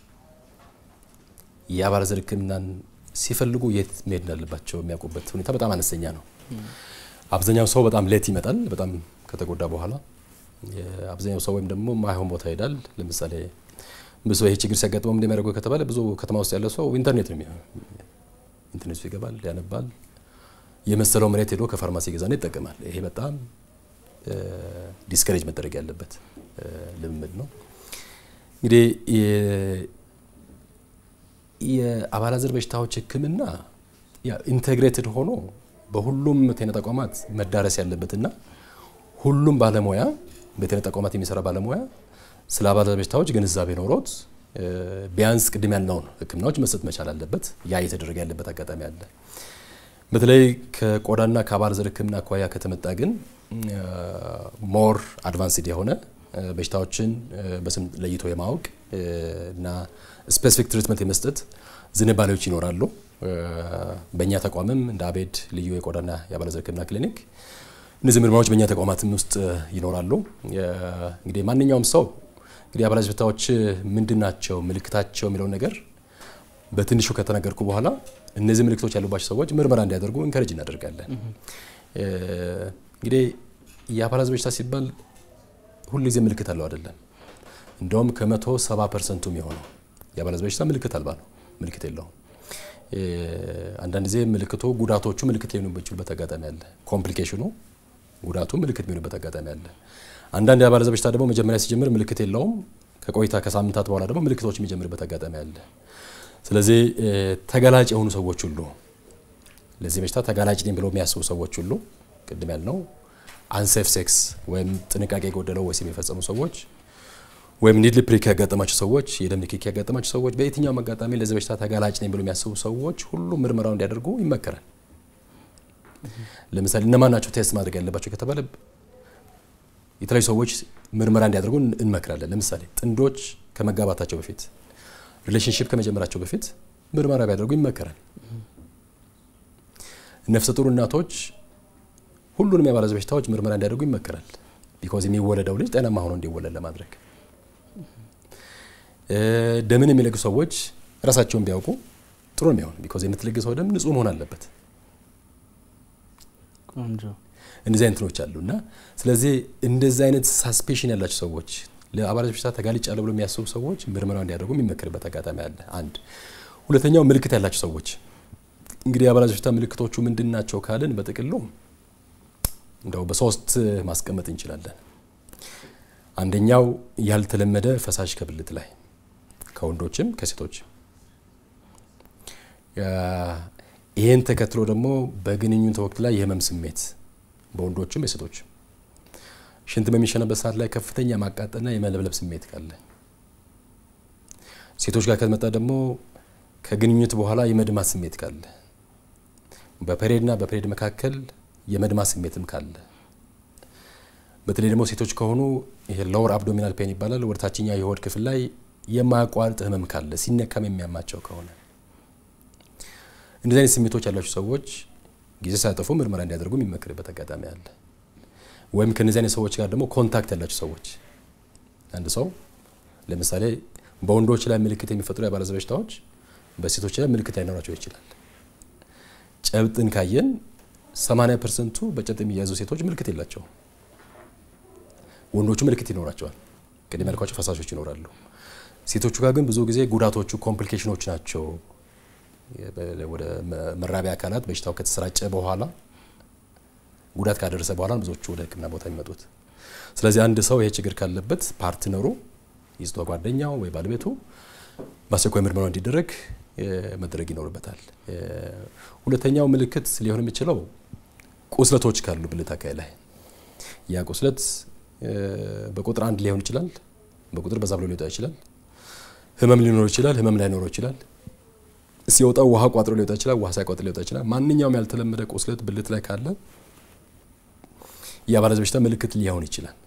የአባላዘር ህክምናን ሲፈልጉ የት መሄድ እንዳለባቸው የሚያውቁበት ሁኔታ በጣም አነስተኛ ነው አብዛኛው ሰው በጣም ሌት ይመጣል በጣም ከተጎዳ በኋላ አብዛኛው ሰው ወይም ደግሞ ማይሆን ቦታ ይሄዳል ለምሳሌ ብዙ ይሄ ችግር ሲያጋጥመው ምን እንደሚያደርገው ከተባለ ብዙ ከተማ ውስጥ ያለ ሰው ኢንተርኔት ነው ኢንተርኔት ይገባል ያነባል የመሰለው መሬት ሄዶ ከፋርማሲ ገዛና ይጠቀማል ይሄ በጣም ዲስከሬጅ መደረግ ያለበት ልምምድ ነው እንግዲህ የአባላዘር በሽታዎች ህክምና ያ ኢንተግሬትድ ሆኖ በሁሉም ጤና ተቋማት መዳረስ ያለበትና ሁሉም ባለሙያ በጤና ተቋማት የሚሰራ ባለሙያ ስለ አባላዘር በሽታዎች ግንዛቤ ኖሮት ቢያንስ ቅድም ያልነውን ህክምናዎች መስጠት መቻል አለበት ያ እየተደረገ ያለበት አጋጣሚ አለ በተለይ ከቆዳና ከአባላዘር ህክምና አኳያ ከተመጣ ግን ሞር አድቫንስድ የሆነ በሽታዎችን በስም ለይቶ የማወቅ እና ስፔሲፊክ ትሪትመንት የመስጠት ዝንባሌዎች ይኖራሉ በእኛ ተቋምም እንደ አቤድ ልዩ የቆዳና የአባላዘር ህክምና ክሊኒክ እነዚህ ምርመራዎች በእኛ ተቋማትም ውስጥ ይኖራሉ እንግዲህ ማንኛውም ሰው እንግዲህ አባላዘር በሽታዎች ምንድናቸው ምልክታቸው የሚለው ነገር በትንሹ ከተነገርኩ በኋላ እነዚህ ምልክቶች ያሉባቸው ሰዎች ምርመራ እንዲያደርጉ ኢንከሬጅ እናደርጋለን እንግዲህ የአባላዘር በሽታ ሲባል ሁሉ ጊዜ ምልክት አለው አይደለም እንደውም ከ170% የሚሆነው የአባላዘር በሽታ ምልክት አልባ ነው ምልክት የለውም አንዳንድ ጊዜ ምልክቱ ጉዳቶቹ ምልክት ሊሆኑበት አጋጣሚ አለ ኮምፕሊኬሽኑ ጉዳቱ ምልክት ሊሆኑበት አጋጣሚ አለ አንዳንድ የአባላዘር በሽታ ደግሞ መጀመሪያ ሲጀምር ምልክት የለውም ከቆይታ ከሳምንታት በኋላ ደግሞ ምልክቶች የሚጀምርበት አጋጣሚ አለ ስለዚህ ተጋላጭ የሆኑ ሰዎች ሁሉ ለዚህ በሽታ ተጋላጭ ነኝ ብለው የሚያስቡ ሰዎች ሁሉ ቅድም ያልነው አንሴፍ ሴክስ ወይም ጥንቃቄ የጎደለው ወሲብ የፈጸሙ ሰዎች ወይም ኒድሊ ፕሪክ ያጋጠማቸው ሰዎች የደም ንክኪ ያጋጠማቸው ሰዎች በየትኛው አጋጣሚ ለዚህ በሽታ ተጋላጭ ነኝ ብለው የሚያስቡ ሰዎች ሁሉ ምርመራው እንዲያደርጉ ይመከራል ለምሳሌ እነማን ናቸው ቴስት ማድረግ ያለባቸው ከተባለ የተለያዩ ሰዎች ምርመራ እንዲያደርጉ እንመክራለን ለምሳሌ ጥንዶች ከመጋባታቸው በፊት ሪሌሽንሺፕ ከመጀመራቸው በፊት ምርመራ ቢያደርጉ ይመከራል ነፍሰ ጡር እናቶች ሁሉንም የአባላዘር በሽታዎች ምርመራ እንዲያደርጉ ይመከራል ቢኮዝ የሚወለደው ልጅ ጤናማ ሆኖ እንዲወለድ ለማድረግ ደምን የሚለግሱ ሰዎች ራሳቸውን ቢያውቁ ጥሩ ነው ቢኮዝ የምትለግሰው ደም ንጹህ መሆን አለበት ቆንጆ እንደዚህ እንትኖች አሉና ስለዚህ እንደዚህ አይነት ሳስፔሽን ያላቸው ሰዎች ለአባላዘር በሽታ ተጋልጫለሁ ብለው የሚያስቡ ሰዎች ምርመራው እንዲያደርጉ የሚመከርበት አጋጣሚ አለ አንድ ሁለተኛው ምልክት ያላቸው ሰዎች እንግዲህ የአባላዘር በሽታ ምልክቶቹ ምንድናቸው ካልን በጥቅሉ እንደው በሶስት ማስቀመጥ እንችላለን አንደኛው ያልተለመደ ፈሳሽ ከብልት ላይ ከወንዶችም ከሴቶችም ይሄን ተከትሎ ደግሞ በግንኙነት ወቅት ላይ የህመም ስሜት በወንዶችም በሴቶችም ሽንት በሚሸናበት ሰዓት ላይ ከፍተኛ ማቃጠልና የመለብለብ ስሜት ካለ ሴቶች ጋር ከተመጣ ደግሞ ከግንኙነት በኋላ የመድማት ስሜት ካለ በፔሪድና በፔሪድ መካከል የመድማት ስሜትም ካለ በተለይ ደግሞ ሴቶች ከሆኑ ይሄ ሎወር አብዶሚናል ፔን ይባላል ወደ ታችኛው የሆድ ክፍል ላይ የማያቋርጥ ህመም ካለ ሲነካም የሚያማቸው ከሆነ እንደዚህ አይነት ስሜቶች ያላቸው ሰዎች ጊዜ ሳያጠፉ ምርመራ እንዲያደርጉ የሚመከርበት አጋጣሚ አለ ወይም ከነዚህ አይነት ሰዎች ጋር ደግሞ ኮንታክት ያላቸው ሰዎች አንድ ሰው ለምሳሌ በወንዶች ላይ ምልክት የሚፈጥሩ የአባላዘር በሽታዎች በሴቶች ላይ ምልክት ላይኖራቸው ይችላል። ጨብጥን ካየን 80% በጨብጥ የሚያዙ ሴቶች ምልክት የላቸውም። ወንዶቹ ምልክት ይኖራቸዋል። ቅድም ያልኳቸው ፈሳሾች ይኖራሉ። ሴቶቹ ጋር ግን ብዙ ጊዜ ጉዳቶቹ ኮምፕሊኬሽኖች ናቸው። ወደ መራቢያ አካላት በሽታው ከተሰራጨ በኋላ ጉዳት ካደረሰ በኋላ ብዙዎቹ ወደ ሕክምና ቦታ የሚመጡት። ስለዚህ አንድ ሰው ይሄ ችግር ካለበት ፓርትነሩ ይዝቶ ጓደኛው ወይ ባለቤቱ በአስቸኳይ ምርመራ እንዲደረግ መደረግ ይኖርበታል። ሁለተኛው ምልክት ሊሆን የሚችለው ቁስለቶች ካሉ ብልት አካባቢ ላይ ያ ቁስለት በቁጥር 1 ሊሆን ይችላል፣ በቁጥር በዛ ብሎ ሊወጣ ይችላል። ህመም ሊኖር ይችላል፣ ህመም ላይኖር ይችላል። ሲወጣው ውሃ ቋጥሮ ሊወጣ ይችላል፣ ውሃ ሳይቋጥር ሊወጣ ይችላል። ማንኛውም ያልተለመደ ቁስለት ብልት ላይ ካለ የአባላዘር በሽታ ምልክት ሊሆን ይችላል።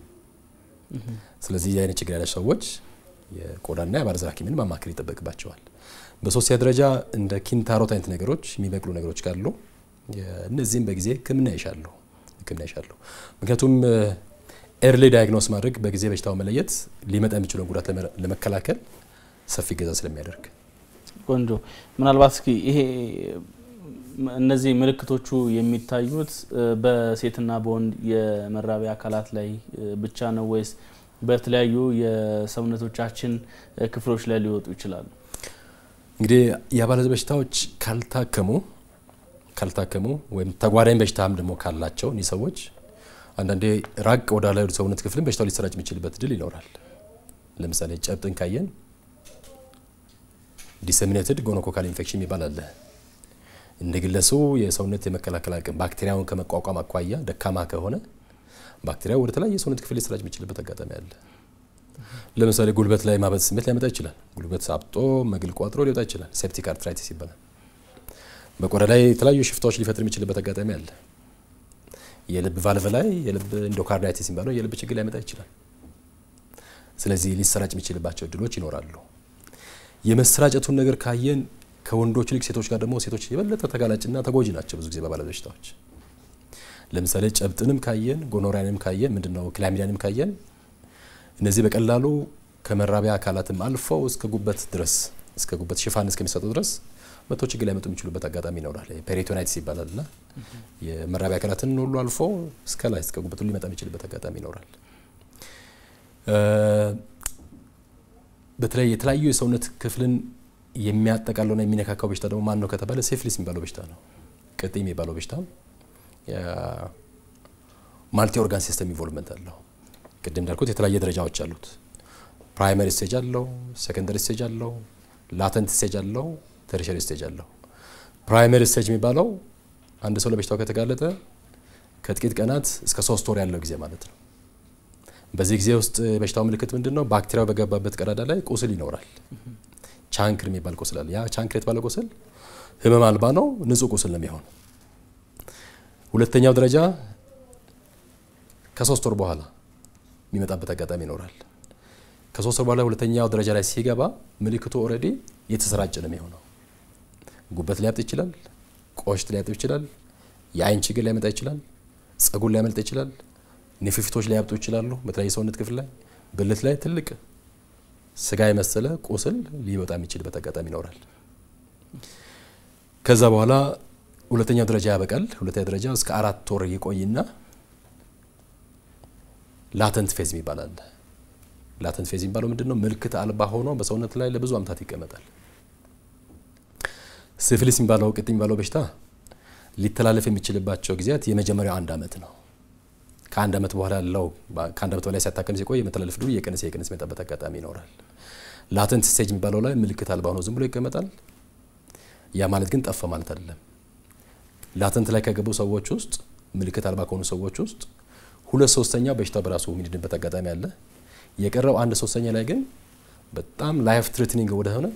ስለዚህ የአይነ ችግር ያላቸው ሰዎች የቆዳና የአባላዘር ሐኪምን ማማከር ይጠበቅባቸዋል። በሶስተኛ ደረጃ እንደ ኪንታሮት አይነት ነገሮች የሚበቅሉ ነገሮች ካሉ እነዚህም በጊዜ ሕክምና ይሻሉ። ምክንያቱም ኤርሊ ዳያግኖስ ማድረግ በጊዜ በሽታው መለየት ሊመጣ የሚችለውን ጉዳት ለመከላከል ሰፊ ገዛ ስለሚያደርግ ቆንጆ። ምናልባት እስኪ ይሄ እነዚህ ምልክቶቹ የሚታዩት በሴትና በወንድ የመራቢያ አካላት ላይ ብቻ ነው ወይስ በተለያዩ የሰውነቶቻችን ክፍሎች ላይ ሊወጡ ይችላሉ? እንግዲህ የአባላዘር በሽታዎች ካልታከሙ ወይም ተጓዳኝ በሽታም ደግሞ ካላቸው እነዚህ ሰዎች አንዳንዴ ራቅ ወዳለ ሰውነት ክፍልን በሽታው ሊሰራጭ የሚችልበት ድል ይኖራል። ለምሳሌ ጨብጥን ካየን ዲሰሚኔትድ ጎኖኮካል ኢንፌክሽን ይባላል። እንደግለሱ የሰውነት የመከላከል አቅም ባክቴሪያውን ከመቋቋም አኳያ ደካማ ከሆነ ባክቴሪያው ወደ ተለያየ የሰውነት ክፍል ሊሰራጭ የሚችልበት አጋጣሚ አለ። ለምሳሌ ጉልበት ላይ ማበጥ ስሜት ሊያመጣ ይችላል። ጉልበት አብጦ መግል ቋጥሮ ሊወጣ ይችላል። ሴፕቲክ አርትራይቲስ ይባላል። በቆዳ ላይ የተለያዩ ሽፍታዎች ሊፈጥር የሚችልበት አጋጣሚ አለ። የልብ ቫልቭ ላይ የልብ ኢንዶካርዳይቲስ ይባላል። የልብ ችግር ሊያመጣ ይችላል። ስለዚህ ሊሰራጭ የሚችልባቸው እድሎች ይኖራሉ። የመሰራጨቱን ነገር ካየን ከወንዶች ልክ ሴቶች ጋር ደግሞ ሴቶች የበለጠ ተጋላጭና ተጎጂ ናቸው ብዙ ጊዜ በአባላዘር በሽታዎች። ለምሳሌ ጨብጥንም ካየን ጎኖሪያንም ካየን ምንድነው ክላሚዲያንም ካየን እነዚህ በቀላሉ ከመራቢያ አካላትም አልፈው እስከ ጉበት ድረስ እስከ ጉበት ሽፋን እስከሚሰጡ ድረስ መቶ ችግር ሊያመጡ የሚችሉበት አጋጣሚ ይኖራል። ፔሪቶናይቲስ ይባላልና የመራቢያ አካላትን ሁሉ አልፎ እስከ ላይ እስከ ጉበት ሊመጣ የሚችልበት አጋጣሚ ይኖራል። በተለይ የተለያዩ የሰውነት ክፍልን የሚያጠቃልለውና የሚነካካው በሽታ ደግሞ ማን ነው ከተባለ ሲፊሊስ የሚባለው በሽታ ነው። ቅጥ የሚባለው በሽታ ማልቲ ኦርጋን ሲስተም ኢንቮልቭመንት አለው። ቅድም እንዳልኩት የተለያየ ደረጃዎች አሉት። ፕራይመሪ ስቴጅ አለው፣ ሴኮንደሪ ስቴጅ አለው፣ ላተንት ስቴጅ አለው፣ ተርሸሪ ስቴጅ አለው። ፕራይመሪ ስቴጅ የሚባለው አንድ ሰው ለበሽታው ከተጋለጠ ከጥቂት ቀናት እስከ 3 ወር ያለው ጊዜ ማለት ነው። በዚህ ጊዜ ውስጥ በሽታው ምልክት ምንድነው? ባክቴሪያው በገባበት ቀዳዳ ላይ ቁስል ይኖራል። ቻንክር የሚባል ቁስል አለ። ያ ቻንክር የተባለው ቁስል ህመም አልባ ነው፣ ንጹህ ቁስል ነው የሚሆነው። ሁለተኛው ደረጃ ከ3 ወር በኋላ የሚመጣበት አጋጣሚ ይኖራል። ከ3 ወር በኋላ ሁለተኛው ደረጃ ላይ ሲገባ ምልክቱ ኦሬዲ የተሰራጨ ነው የሚሆነው። ጉበት ሊያብጥ ይችላል፣ ቆሽት ሊያብጥ ይችላል፣ የአይን ችግር ሊያመጣ ይችላል፣ ጸጉር ሊያመልጥ ይችላል፣ ንፍፊቶች ሊያብጡ ይችላሉ። በተለያየ ሰውነት ክፍል ላይ ብልት ላይ ትልቅ ስጋ የመሰለ ቁስል ሊወጣ የሚችልበት አጋጣሚ ይኖራል። ከዛ በኋላ ሁለተኛው ደረጃ ያበቃል። ሁለተኛው ደረጃ እስከ 4 ወር ይቆይና ላተንት ፌዝ ይባላል። ላተንት ፌዝ የሚባለው ምንድነው? ምልክት አልባ ሆኖ በሰውነት ላይ ለብዙ አመታት ይቀመጣል። ሲፊሊስ የሚባለው ቅጥ የሚባለው በሽታ ሊተላለፍ የሚችልባቸው ጊዜያት የመጀመሪያው 1 አመት ነው። ከ1 አመት በኋላ ያለው ከ1 አመት በላይ ሲያታከም ሲቆይ የመተላለፍ ድሩ የቀነሰ መጣበት አጋጣሚ ይኖራል። ላተንት ስቴጅ የሚባለው ላይ ምልክት አልባ ሆኖ ዝም ብሎ ይቀመጣል። ያ ማለት ግን ጠፋ ማለት አይደለም። ላተንት ላይ ከገቡ ሰዎች ውስጥ ምልክት አልባ ከሆኑ ሰዎች ውስጥ 2/3 በሽታው በራሱ የሚድንበት አጋጣሚ አለ። የቀረው 1/3 ላይ ግን በጣም ላይፍ ትሬትኒንግ ወደ ሆነ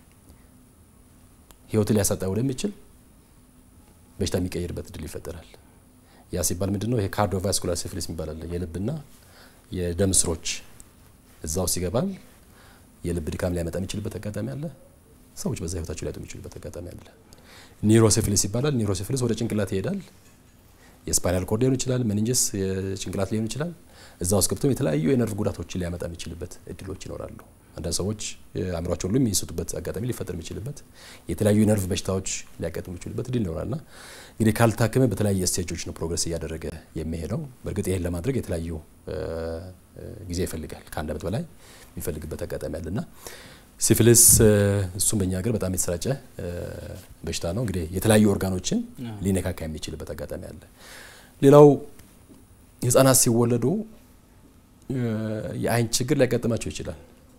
ህይወት ሊያሳጣ ወደሚችል በሽታ የሚቀየርበት ድል ይፈጠራል። ያ ሲባል ምንድነው? ይሄ ካርዲዮቫስኩላር ሲፊሊስ ይባላል። የልብና የደም ስሮች እዛው ሲገባል የልብ ድካም ሊያመጣ የሚችልበት አጋጣሚ አለ። ሰዎች በዛ ህይወታቸው ሊያጡ የሚችሉበት አጋጣሚ አለ። ኒውሮሲፊሊስ ይባላል። ኒውሮሲፊሊስ ወደ ጭንቅላት ይሄዳል። የስፓይናል ኮርድ ሊሆን ይችላል መንንጀስ የጭንቅላት ሊሆን ይችላል እዛ ውስጥ ገብቶ የተለያዩ የነርቭ ጉዳቶችን ሊያመጣ የሚችልበት እድሎች ይኖራሉ አንዳንድ ሰዎች አእምሯቸው ሁሉ የሚስቱበት አጋጣሚ ሊፈጠር የሚችልበት የተለያዩ የነርቭ በሽታዎች ሊያጋጥሙ የሚችሉበት እድል ይኖራልና እንግዲህ ካልታከመ በተለያየ ስቴጆች ነው ፕሮግረስ እያደረገ የሚሄደው በርግጥ ይሄን ለማድረግ የተለያዩ ጊዜ ይፈልጋል ከአንድ አመት በላይ የሚፈልግበት አጋጣሚ አለና ሲፊሊስ እሱም በእኛ ሀገር በጣም የተሰራጨ በሽታ ነው እንግዲህ የተለያዩ ኦርጋኖችን ሊነካካ የሚችልበት አጋጣሚ አለ ሌላው ህፃናት ሲወለዱ የአይን ችግር ሊያጋጥማቸው ይችላል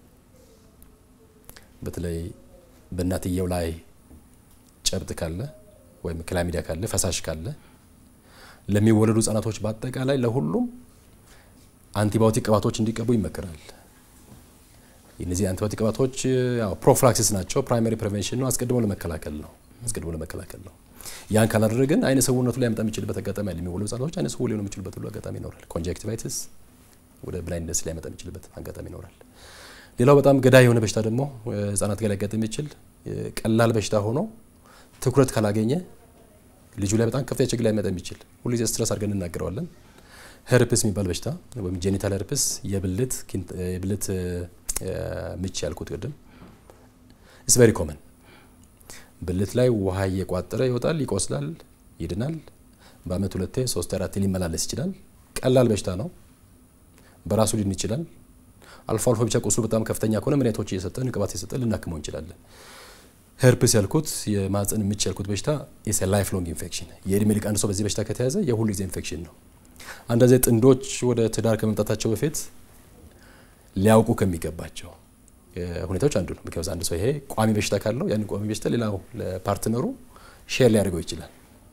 በተለይ በእናትየው ላይ ጨብጥ ካለ ወይም ክላሚዲያ ካለ ፈሳሽ ካለ ለሚወለዱ ህፃናቶች በአጠቃላይ ለሁሉም አንቲባዮቲክ ቅባቶች እንዲቀቡ ይመከራል እነዚህ አንቲባዮቲክ ቅባቶች ያው ፕሮፊላክሲስ ናቸው ፕራይመሪ ፕሪቨንሽን ነው አስቀድሞ ለመከላከል ነው ያን ካላደረግን አይነ ሰውነቱ ላይ ያመጣ የሚችልበት አጋጣሚ አለ የሚወለዱ ህፃናቶች አይነ ሰው ሊሆኑ የሚችሉበት ሁሉ አጋጣሚ ይኖራል ኮንጀክቲቫይቲስ ወደ ብላይንድነስ ላይ ያመጣ የሚችልበት አጋጣሚ ይኖራል ሌላው በጣም ገዳይ የሆነ በሽታ ደግሞ ህፃናት ጋር ሊያጋጥም የሚችል ቀላል በሽታ ሆኖ ትኩረት ካላገኘ ልጁ ላይ በጣም ከፍተኛ ችግር ላይ ያመጣ የሚችል ሁሉ ጊዜ ስትረስ አድርገን እናገረዋለን ሄርፕስ የሚባል በሽታ ወይም ጄኒታል ሄርፕስ የብልት ምች ያልኩት ቀደም is very common ብልት ላይ ውሃ እየቋጠረ ይወጣል ይቆስላል ይድናል በአመት 2 3 4 ሊመላለስ ይችላል ቀላል በሽታ ነው በራሱ ሊድን ይችላል አልፎ አልፎ ብቻ ቁስሉ በጣም ከፍተኛ ከሆነ መድኃኒቶች እየሰጠን ቅባት እየሰጠን ልናክመው እንችላለን ሄርፕስ ያልኩት የማህፀን ምች ያልኩት በሽታ is a lifelong infection የእድሜ ልክ አንድ ሰው በዚህ በሽታ ከተያዘ የሁሉ ጊዜ ኢንፌክሽን ነው አንዳንድ ጥንዶች ወደ ትዳር ከመምጣታቸው በፊት ሊያውቁ ከሚገባቸው ሁኔታዎች አንዱ ነው because አንድ ሰው ይሄ ቋሚ በሽታ ካለው ያን ቋሚ በሽታ ሌላው ለፓርትነሩ ሼር ሊያደርገው ይችላል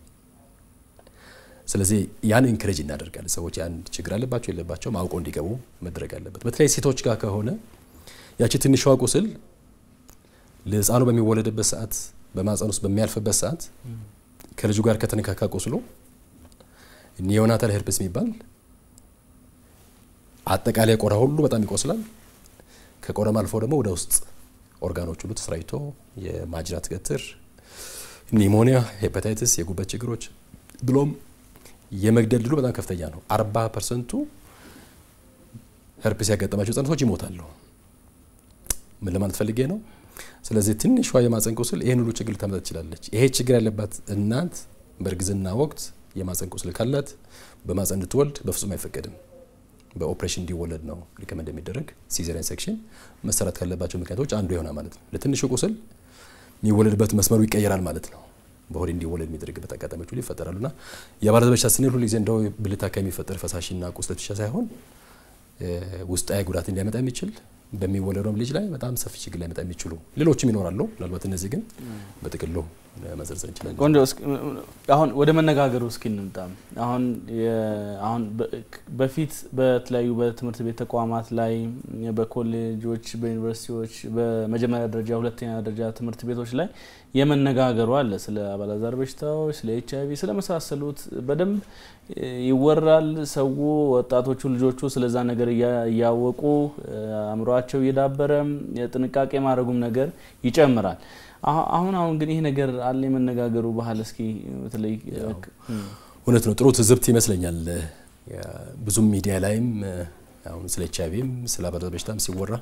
ስለዚህ ያን ኢንከሬጅ እናደርጋለን ሰዎች ያን ችግር አለባቸው የለባቸው ማውቀው እንዲገቡ መድረግ አለበት በተለይ ሴቶች ጋር ከሆነ ያቺ ትንሿ ቁስል ለህፃኑ በሚወለድበት ሰዓት በማህፀን ውስጥ በሚያልፍበት ሰዓት ከልጁ ጋር ከተነካካ ቁስሉ ኒዮናታል ሄርፕስ የሚባል አጠቃላይ ቆዳ ሁሉ በጣም ይቆስላል ከቆዳም አልፎ ደግሞ ወደ ውስጥ ኦርጋኖች ሁሉ ተስራይቶ የማጅራት ገትር ኒሞኒያ ሄፓታይቲስ የጉበት ችግሮች ብሎም የመግደል ድሉ በጣም ከፍተኛ ነው 40% ሄርፕስ ያጋጠማቸው ህፃናቶች ይሞታሉ ምን ለማለት ፈልጌ ነው ስለዚህ ትንሿ የማህፀን ቁስል ይሄን ሁሉ ችግር ልታመጣ ትችላለች ይሄ ችግር ያለባት እናት በእርግዝና ወቅት የማህፀን ቁስል ካላት በማህፀን እንድትወልድ በፍጹም አይፈቀድም በኦፕሬሽን እንዲወለድ ነው ሪከመንድ የሚደረግ ሲዘሪያን ሴክሽን መሰራት ካለባቸው ምክንያቶች አንዱ ይሆናል ማለት ነው ለትንሹ ቁስል የሚወለድበት መስመሩ ይቀየራል ማለት ነው በሆድ እንዲወለድ የሚደረግበት አጋጣሚዎች ሁሉ ይፈጠራሉና የአባላዘር በሽታ ስንል ሁሉ ጊዜ እንደው ብልት አካባቢ የሚፈጠር ፈሳሽና ቁስለት ብቻ ሳይሆን ውስጣዊ ጉዳት እንዲያመጣ የሚችል በሚወለደው ልጅ ላይ በጣም ሰፊ ችግር ላይ ያመጣ የሚችሉ ሌሎችም ይኖራሉ ምናልባት እነዚህ ግን በጥቅሉ መዘርዘር እንችላለን ቆንጆ አሁን ወደ መነጋገሩ እስኪ እንምጣ አሁን በፊት በተለያዩ በትምህርት ቤት ተቋማት ላይ በኮሌጆች በዩኒቨርሲቲዎች በመጀመሪያ ደረጃ ሁለተኛ ደረጃ ትምህርት ቤቶች ላይ የመነጋገሩ አለ ስለ አባላዘር በሽታዎች ስለ ኤችአይቪ ስለ መሳሰሉት በደንብ ይወራል ሰው ወጣቶቹ ልጆቹ ስለዛ ነገር ያያወቁ አምሮአቸው እየዳበረ የጥንቃቄ ማድረጉም ነገር ይጨምራል አሁን ግን ይሄ ነገር አለ የመነጋገሩ ባህል እስኪ በተለይ እውነት ነው ጥሩ ትዝብት ይመስለኛል ብዙ ሚዲያ ላይም አሁን ስለ ኤችአይቪም ስለ አባላዘር በሽታም ሲወራ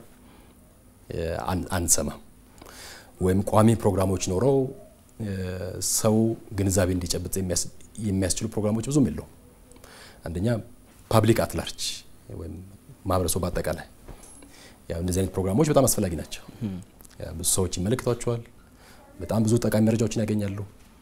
አንሰማም ወይም ቋሚ ፕሮግራሞች ኖረው ሰው ግንዛቤ እንዲጨብጥ የሚያስችሉ ፕሮግራሞች ብዙም የሉም አንደኛ ፐብሊክ አት ላርጅ ወይም ማህበረሰቡ በአጠቃላይ ያው እነዚህ አይነት ፕሮግራሞች በጣም አስፈላጊ ናቸው ብዙ ሰዎች ይመለከቷቸዋል በጣም ብዙ ጠቃሚ መረጃዎችን ያገኛሉ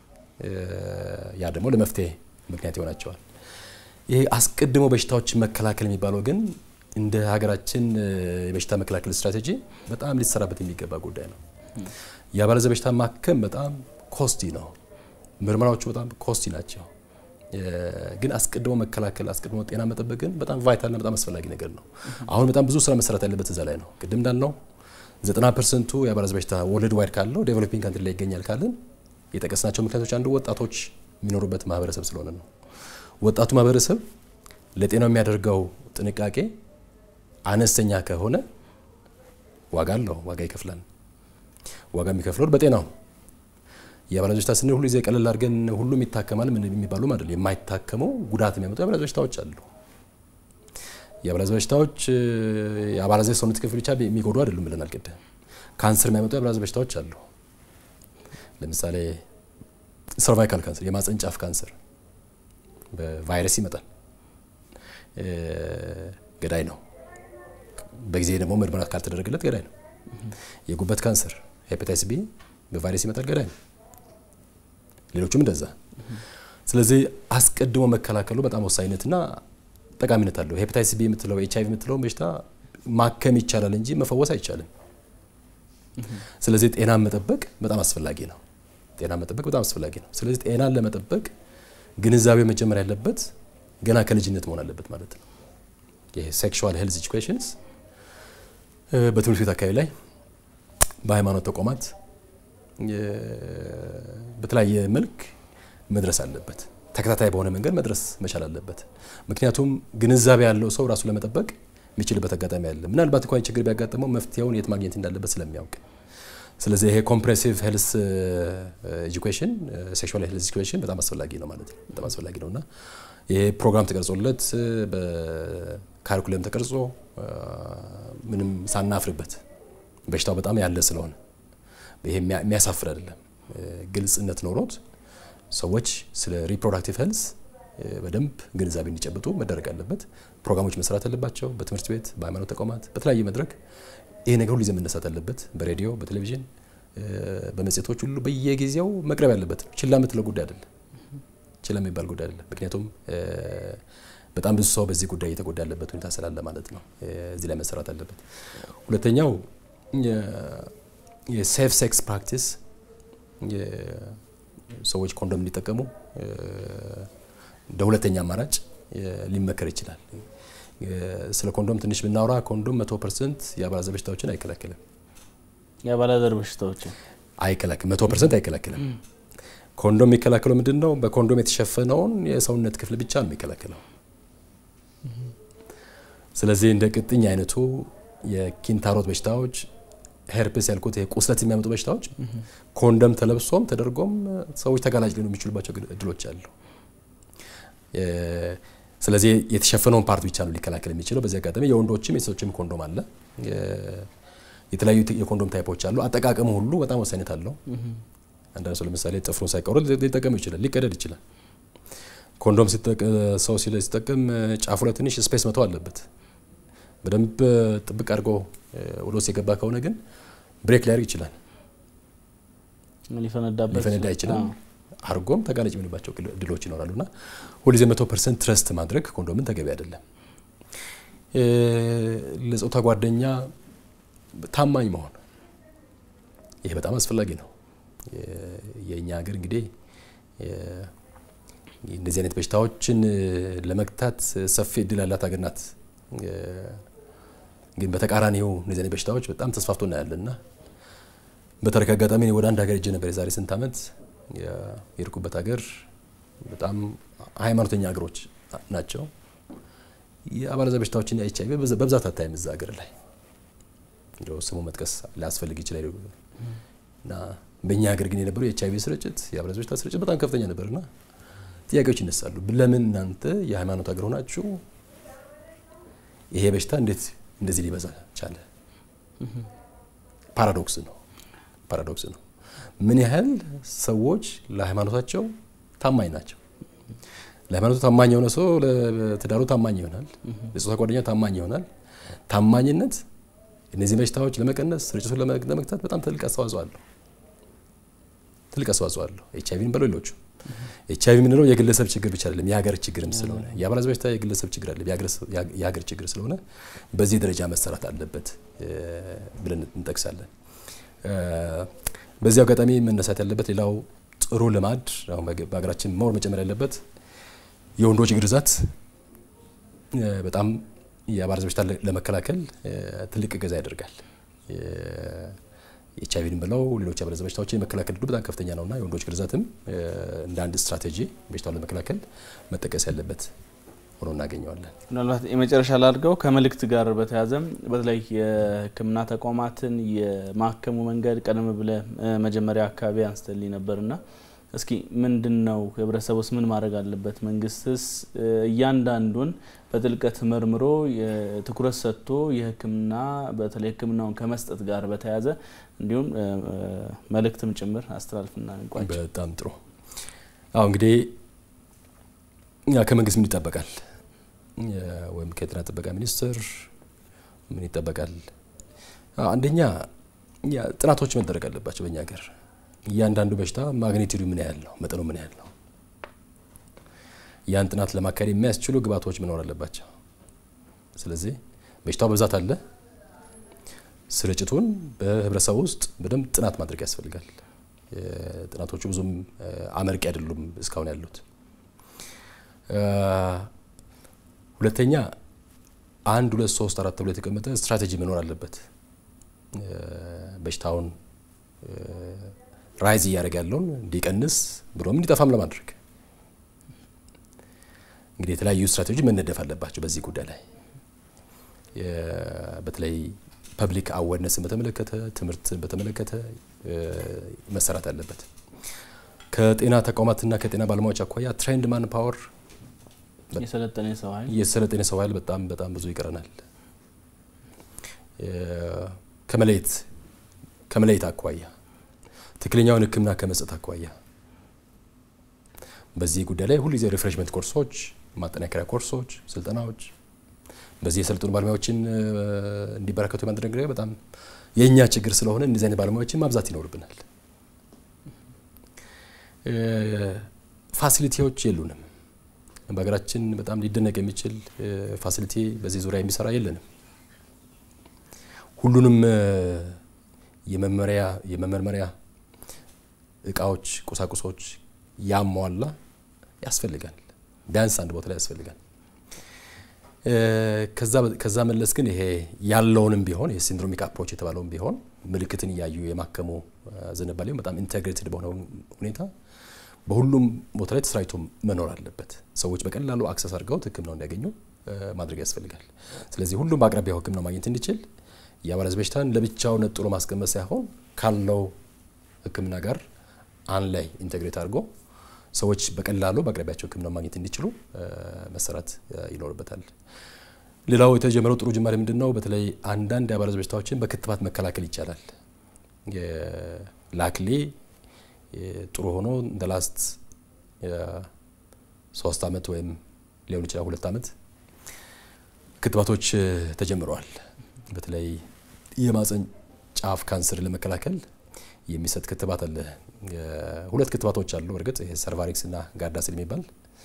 ያ ደግሞ ለመፍትሄ ምክንያት ይሆናቸዋል ይሄ አስቀድሞ በሽታዎች መከላከል የሚባለው ግን እንደ ሀገራችን የበሽታ መከላከል ስትራቴጂ በጣም ሊሰራበት የሚገባ ጉዳይ ነው የአባላዘር በሽታ ማከም በጣም ኮስቲ ነው ምርመራዎቹ በጣም ኮስቲ ናቸው ግን አስቀድሞ መከላከል አስቀድሞ ጤና መጠበቅ ግን በጣም ቫይታል እና በጣም አስፈላጊ ነገር ነው አሁን በጣም ብዙ ስራ መሰራት ያለበት እዛ ላይ ነው ቅድም እንዳልነው 90% የአባላዘር በሽታ ወርልድ ዋይድ ካለው ዴቨሎፒንግ ካንትሪ ላይ ይገኛል ካልን የጠቀስናቸው ምክንያቶች አንዱ ወጣቶች የሚኖሩበት ማህበረሰብ ስለሆነ ነው ወጣቱ ማህበረሰብ ለጤናው የሚያደርገው ጥንቃቄ አነስተኛ ከሆነ ዋጋ አለው ዋጋ ይከፍላል ዋጋ የሚከፍለው በጤናው የአባላዘር በሽታ ስንል ሁሉ ጊዜ ቀለል አድርገን ሁሉም ይታከማል ምን የሚባለው አይደለም የማይታከመው ጉዳት የሚያመጡ የአባላዘር በሽታዎች አሉ የአባላዘር በሽታዎች የአባላዘር ሰውነት ክፍል ብቻ የሚጎዱ አይደሉም ብለናል ቀደም ካንሰር የሚያመጡ የአባላዘር በሽታዎች አሉ ለምሳሌ ሰርቫይካል ካንሰር የማህፀን ጫፍ ካንሰር በቫይረስ ይመጣል ገዳይ ነው በጊዜ ደግሞ ምርመራ ካልተደረገለት ገዳይ ነው የጉበት ካንሰር ሄፓታይቲስ ቢ በቫይረስ ይመጣል ገዳይ ነው ሌሎችም እንደዛ ስለዚህ አስቀድሞ መከላከሉ በጣም ወሳኝነትና ጠቃሚነት አለው ሄፓታይቲስ ቢ የምትለው ኤችአይቪ የምትለው በሽታ ማከም ይቻላል እንጂ መፈወስ አይቻልም ስለዚህ ጤናን መጠበቅ በጣም አስፈላጊ ነው ስለዚህ ጤናን ለመጠበቅ ግንዛቤ መጀመር ያለበት ገና ከልጅነት መሆን አለበት ማለት ነው የሴክሹዋል ሄልዝ ኤጁኬሽንስ በትምህርት ቤት አካባቢ ላይ በሃይማኖት ተቋማት በተለያየ መልክ መድረስ አለበት ተከታታይ በሆነ መንገድ መድረስ መቻል አለበት ምክንያቱም ግንዛቤ ያለው ሰው ራሱ ለመጠበቅ የሚችልበት አጋጣሚ አለ ምናልባት እንኳን ችግር ቢያጋጥመው መፍትሄውን የት ማግኘት እንዳለበት ስለሚያውቅ ስለዚህ ይሄ ኮምፕሬሄንሲቭ ሄልዝ ኤጁኬሽን ሴክሹዋል ሄልዝ ኤጁኬሽን በጣም አስፈላጊ ነው ማለት ነው በጣም አስፈላጊ ነውና ይሄ ፕሮግራም ተቀርጾለት በካሪኩለም ተቀርጾ ምንም ሳናፍርበት በሽታው በጣም ያለ ስለሆነ ይሄ የሚያሳፍር አይደለም ግልጽነት ኖሮት ሰዎች ስለ ሪፕሮዳክቲቭ ሄልዝ በደንብ ግንዛቤ እንዲጨብጡ መደረግ አለበት ፕሮግራሞች መስራት አለባቸው በትምህርት ቤት በሃይማኖት ተቋማት በተለያየ መድረክ ይሄ ነገር ሁሉ ይዘመነሳት አለበት በሬዲዮ በቴሌቪዥን በመጽሔቶች ሁሉ በየጊዜው መቅረብ ያለበት ችላ የምትለው ጉዳይ አይደለም ችላ የሚባል ጉዳይ አይደለም ምክንያቱም በጣም ብዙ ሰው በዚህ ጉዳይ እየተጎዳ ያለበት ሁኔታ ስላለ ማለት ነው እዚህ ላይ መሰራት አለበት ሁለተኛው የሴፍ ሴክስ ፕራክቲስ ሰዎች ኮንዶም እንዲጠቀሙ ለሁለተኛ አማራጭ ሊመከር ይችላል ስለ ኮንዶም ትንሽ ብናወራ ኮንዶም 100% የአባላዘር በሽታዎችን አይከላከልም የአባላዘር በሽታዎችን አይከላከልም 100% አይከላከልም ኮንዶም የሚከላከለው ምንድነው በኮንዶም የተሸፈነውን የሰውነት ክፍል ብቻ ነው የሚከላከለው ስለዚህ እንደ ቅጥኝ አይነቱ የኪንታሮት በሽታዎች ሄርፔስ ያልኩት የቁስለት የሚያመጡ በሽታዎች ኮንዶም ተለብሶም ተደርጎም ሰዎች ተጋላጭ ሊሆኑ የሚችሉባቸው እድሎች አሉ ስለዚህ የተሸፈነውን ፓርት ብቻ ነው ሊከላከል የሚችለው በዚህ አጋጣሚ የወንዶችም የሴቶችም ኮንዶም አለ የተለያዩ የኮንዶም ታይፖች አሉ አጠቃቀሙ ሁሉ በጣም ወሳኝነት አለው አንዳንድ ሰው ለምሳሌ ጥፍሩን ሳይቆርጥ ሊጠቀም ይችላል ሊቀደድ ይችላል ኮንዶም ሰው ሲጠቀም ጫፉ ላይ ትንሽ ስፔስ መተው አለበት በደንብ ጥብቅ አድርጎ ወደ ውስጥ የገባ ከሆነ ግን ብሬክ ሊያደርግ ይችላል ሊፈነዳ ይችላል አርጎም ተጋላጭ የሚሆንባቸው እድሎች ይኖራሉና ሁልጊዜ 100% ትረስት ማድረግ ኮንዶምን ተገቢ አይደለም ለጾታ ጓደኛ ታማኝ መሆን ይሄ በጣም አስፈላጊ ነው የኛ ሀገር እንግዲህ እንደዚህ አይነት በሽታዎችን ለመግታት ሰፊ እድል ያላት ሀገር ናት ግን በተቃራኒው እንደዚህ አይነት በሽታዎች በጣም ተስፋፍቶና ያለና በተረካ አጋጣሚ ወደ አንድ ሀገር እጄ ነበር የዛሬ ስንት አመት የርኩበት ሀገር በጣም ሃይማኖተኛ ሀገሮች ናቸው የአባላዘር በሽታዎችን ኤችአይቪ በብዛት አታይም እዛ ሀገር ላይ እንደው ስሙ መጥቀስ ሊያስፈልግ ይችላል እና በእኛ ሀገር ግን የነበረው የኤችአይቪ ስርጭት የአባላዘር በሽታ ስርጭት በጣም ከፍተኛ ነበርና ጥያቄዎች ይነሳሉ ለምን እናንተ የሃይማኖት ሀገር ሆናችሁ ይሄ በሽታ እንዴት እንደዚህ ሊበዛ ቻለ ፓራዶክስ ነው ምን ያህል ሰዎች ለሃይማኖታቸው ታማኝ ናቸው ለሃይማኖቱ ታማኝ የሆነ ሰው ለትዳሩ ታማኝ ይሆናል ለጾታ ጓደኛው ታማኝ ይሆናል ታማኝነት እነዚህ በሽታዎች ለመቀነስ ስርጭቱን ለመግታት በጣም ትልቅ አስተዋጽኦ አለው ኤችአይቪን በሌሎቹ ኤችአይቪ ምንድነው የግለሰብ ችግር ብቻ አይደለም የሀገር ችግርም ስለሆነ የአባላዘር በሽታ የግለሰብ ችግር አይደለም የሀገር ችግር ስለሆነ በዚህ ደረጃ መሰራት አለበት ብለን እንጠቅሳለን በዚህ አጋጣሚ መነሳት ያለበት ሌላው ጥሩ ልማድ አሁን በሀገራችን ሞር መጨመር ያለበት የወንዶች ግርዛት በጣም የአባላዘር በሽታ ለመከላከል ትልቅ እገዛ ያደርጋል ኤችአይቪን ብለው ሌሎች የአባላዘር በሽታዎችን የመከላከል ዕድሉ በጣም ከፍተኛ ነውና የወንዶች ግርዛትም እንደ አንድ ስትራቴጂ በሽታውን ለመከላከል መጠቀስ ያለበት ሆኖ እናገኘዋለን። ምናልባት የመጨረሻ ላድርገው ከመልእክት ጋር በተያዘም በተለይ የሕክምና ተቋማትን የማከሙ መንገድ ቀደም ብለ መጀመሪያ አካባቢ አንስተልኝ ነበርና እስኪ ምንድነው ህብረተሰቡስ ምን ማድረግ አለበት? መንግስትስ እያንዳንዱን በጥልቀት መርምሮ የትኩረት ሰጥቶ የሕክምና በተለይ ሕክምናውን ከመስጠት ጋር በተያዘ እንዲሁም መልእክትም ጭምር አስተላልፍና እንቋጭ። በጣም ጥሩ። አዎ እንግዲህ ያ ከመንግስት ምን ይጠበቃል? ወይም ከጤና ጥበቃ ሚኒስቴር ምን ይጠበቃል? አንደኛ ያ ጥናቶች መደረግ አለባቸው በእኛ ሀገር እያንዳንዱ በሽታ ማግኒቲዩዱ ምን ያህል ነው መጠኑ ምን ያህል ነው ያን ጥናት ለማካሄድ የሚያስችሉ ግብአቶች መኖር አለባቸው። ስለዚህ በሽታው በብዛት አለ ስርጭቱን በህብረተሰቡ ውስጥ በደንብ ጥናት ማድረግ ያስፈልጋል። ጥናቶቹ ብዙም አመርቂ አይደሉም እስካሁን ያሉት። ሁለተኛ 1 2 3 4 ተብሎ የተቀመጠ ስትራቴጂ መኖር አለበት። በሽታውን ራይዝ ያደርጋለውን እንዲቀንስ ብሎም እንዲጠፋም ለማድረግ እንግዲህ የተለያዩ ስትራቴጂ መነደፍ አለባቸው በዚህ ጉዳይ ላይ። በተለይ ፐብሊክ አዌርነስ በተመለከተ ትምህርት በተመለከተ መሰራት አለበት። ከጤና ተቋማትና ከጤና ባለሙያዎች አኳያ ትሬንድ ማን ፓወር የሰለጠነ ሰው ኃይል በጣም ብዙ ይቀረናል። ከመለየት አኳያ ትክክለኛውን ሕክምና ከመስጠት አኳያ በዚህ ጉዳይ ላይ ሁሉ ጊዜ ሪፍሬሽመንት ኮርሶች ማጠናከሪያ ኮርሶች ስልጠናዎች በዚህ የሰለጠኑ ባለሙያዎችን እንዲበረከቱ ማድረግ በጣም የኛ ችግር ስለሆነ እንደዚህ አይነት ባለሙያዎችን ማብዛት ይኖርብናል። ፋሲሊቲዎች የሉንም። በአገራችን በጣም ሊደነቅ የሚችል ፋሲሊቲ በዚህ ዙሪያ የሚሰራ የለንም። ሁሉንም የመመርመሪያ እቃዎች ቁሳቁሶች ያሟላ ያስፈልጋል። ቢያንስ አንድ ቦታ ላይ ያስፈልጋል። ከዛ መለስ ግን ይሄ ያለውንም ቢሆን የሲንድሮሚክ አፕሮች የተባለውን ቢሆን ምልክትን ያዩ የማከሙ ዝንባሌው በጣም ኢንተግሬትድ በሆነ ሁኔታ በሁሉም ቦታ ላይ ተስራይቶ መኖር አለበት። ሰዎች በቀላሉ አክሰስ አድርገው ሕክምናውን እንዲያገኙ ማድረግ ያስፈልጋል። ስለዚህ ሁሉም በአቅራቢያው ሕክምና ማግኘት እንዲችል የአባላዘር በሽታን ለብቻው ነጥሎ ማስቀመጥ ሳይሆን ካለው ሕክምና ጋር አንድ ላይ ኢንተግሬት አድርጎ ሰዎች በቀላሉ በአቅራቢያቸው ሕክምና ማግኘት እንዲችሉ መሰራት ይኖርበታል። ሌላው የተጀመረው ጥሩ ጅማሬ ምንድነው? በተለይ አንዳንድ የአባላዘር በሽታዎችን በክትባት መከላከል ይቻላል። ላክሊ ጥሩ ሆኖ እንደ ላስት 3 አመት ወይም ሊሆን ይችላል 2 አመት ክትባቶች ተጀምረዋል። በተለይ የማህፀን ጫፍ ካንሰር ለመከላከል የሚሰጥ ክትባት አለ። 2 ክትባቶች አሉ። እርግጥ ይሄ ሰርቫሪክስ እና ጋርዳሲል የሚባል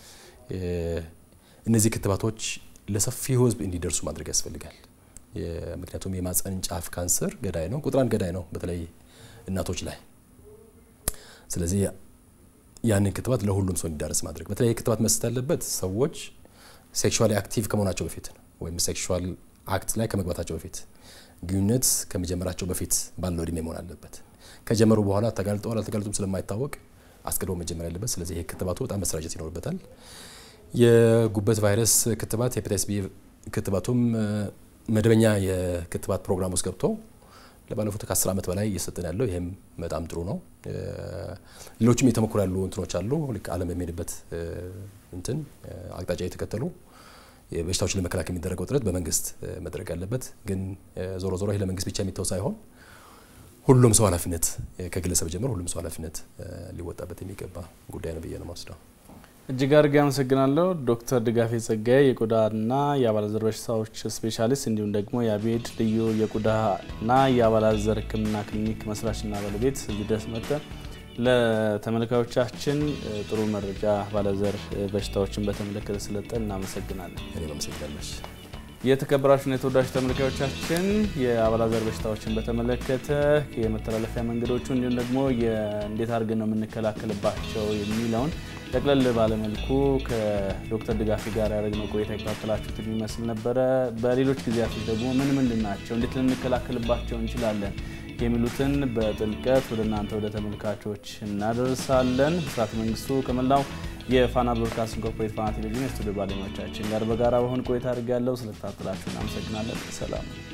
እነዚህ ክትባቶች ለሰፊው ህዝብ እንዲደርሱ ማድረግ ያስፈልጋል። ምክንያቱም የማህፀን ጫፍ ካንሰር ገዳይ ነው፣ ቁጥር 1 ገዳይ ነው በተለይ እናቶች ላይ። ስለዚህ ያንን ክትባት ለሁሉም ሰው እንዲዳረስ ማድረግ በተለይ ክትባት መስጠት ያለበት ሰዎች ሴክሹዋሊ አክቲቭ ከመሆናቸው በፊት ነው ወይም ሴክሹዋል አክት ላይ ከመግባታቸው በፊት ግንኙነት ከመጀመራቸው በፊት ባለው እድሜ መሆን አለበት። ከጀመሩ በኋላ ተጋልጠው አልተጋልጡም ስለማይታወቅ አስቀድሞ መጀመር ያለበት። ስለዚህ ይሄ ክትባቱ በጣም መስራጨት ይኖርበታል። የጉበት ቫይረስ ክትባት ሄፓታይተስ ቢ ክትባቱም መደበኛ የክትባት ፕሮግራም ውስጥ ገብቶ ለባለፉት ከ10 አመት በላይ እየሰጠን ያለው ይሄም በጣም ጥሩ ነው። ሌሎችም የተሞክሩ ያሉ እንትኖች አሉ። ልክ ዓለም የሚሄድበት እንትን አቅጣጫ የተከተሉ የበሽታዎችን ለመከላከል የሚደረገው ጥረት በመንግስት መድረግ ያለበት ግን ዞሮ ይሄ ለመንግስት ብቻ የሚተው ሳይሆን ሁሉም ሰው ኃላፊነት ከግለሰብ ጀምሮ ሁሉም ሰው ኃላፊነት ሊወጣበት የሚገባ ጉዳይ ነው ብዬ ነው የማስበው። እጅግ አድርጌ አመሰግናለሁ ዶክተር ድጋፌ ጸጋዬ የቆዳና የአባላዘር በሽታዎች ስፔሻሊስት እንዲሁም ደግሞ የአቤድ ልዩ የቆዳና የአባላዘር ሕክምና ክሊኒክ መስራችና ባለቤት እዚህ ድረስ መጥተን ለተመልካዮቻችን ጥሩ መረጃ አባላዘር በሽታዎችን በተመለከተ ስለጠን እናመሰግናለን። እኔም አመሰግናለሁ። የተከበራችሁና የተወዳጁ ተመልካዮቻችን የአባላዘር በሽታዎችን በተመለከተ የመተላለፊያ መንገዶቹ እንዲሁም ደግሞ እንዴት አድርገን ነው የምንከላከልባቸው የሚለውን ጠቅለል ባለ መልኩ ከዶክተር ድጋፌ ጋር ያደረግነው ቆይታ ይከታተላችሁት የሚመስል ነበር። በሌሎች ጊዜያቶች ደግሞ ምን ናቸው እንዴት ልንከላከልባቸው እንችላለን የሚሉትን በጥልቀት ወደ እናንተ ወደ ተመልካቾች እናደርሳለን። ብስራት መንግስቱ ከመላው የፋና ብሮድካስቲንግ ኮርፖሬት ፋና ቴሌቪዥን ስቱዲዮ ባለሙያዎቻችን ጋር በጋራ በሆን ቆይታ አድርጋለሁ። ስለተከታተላችሁን አመሰግናለሁ። ሰላም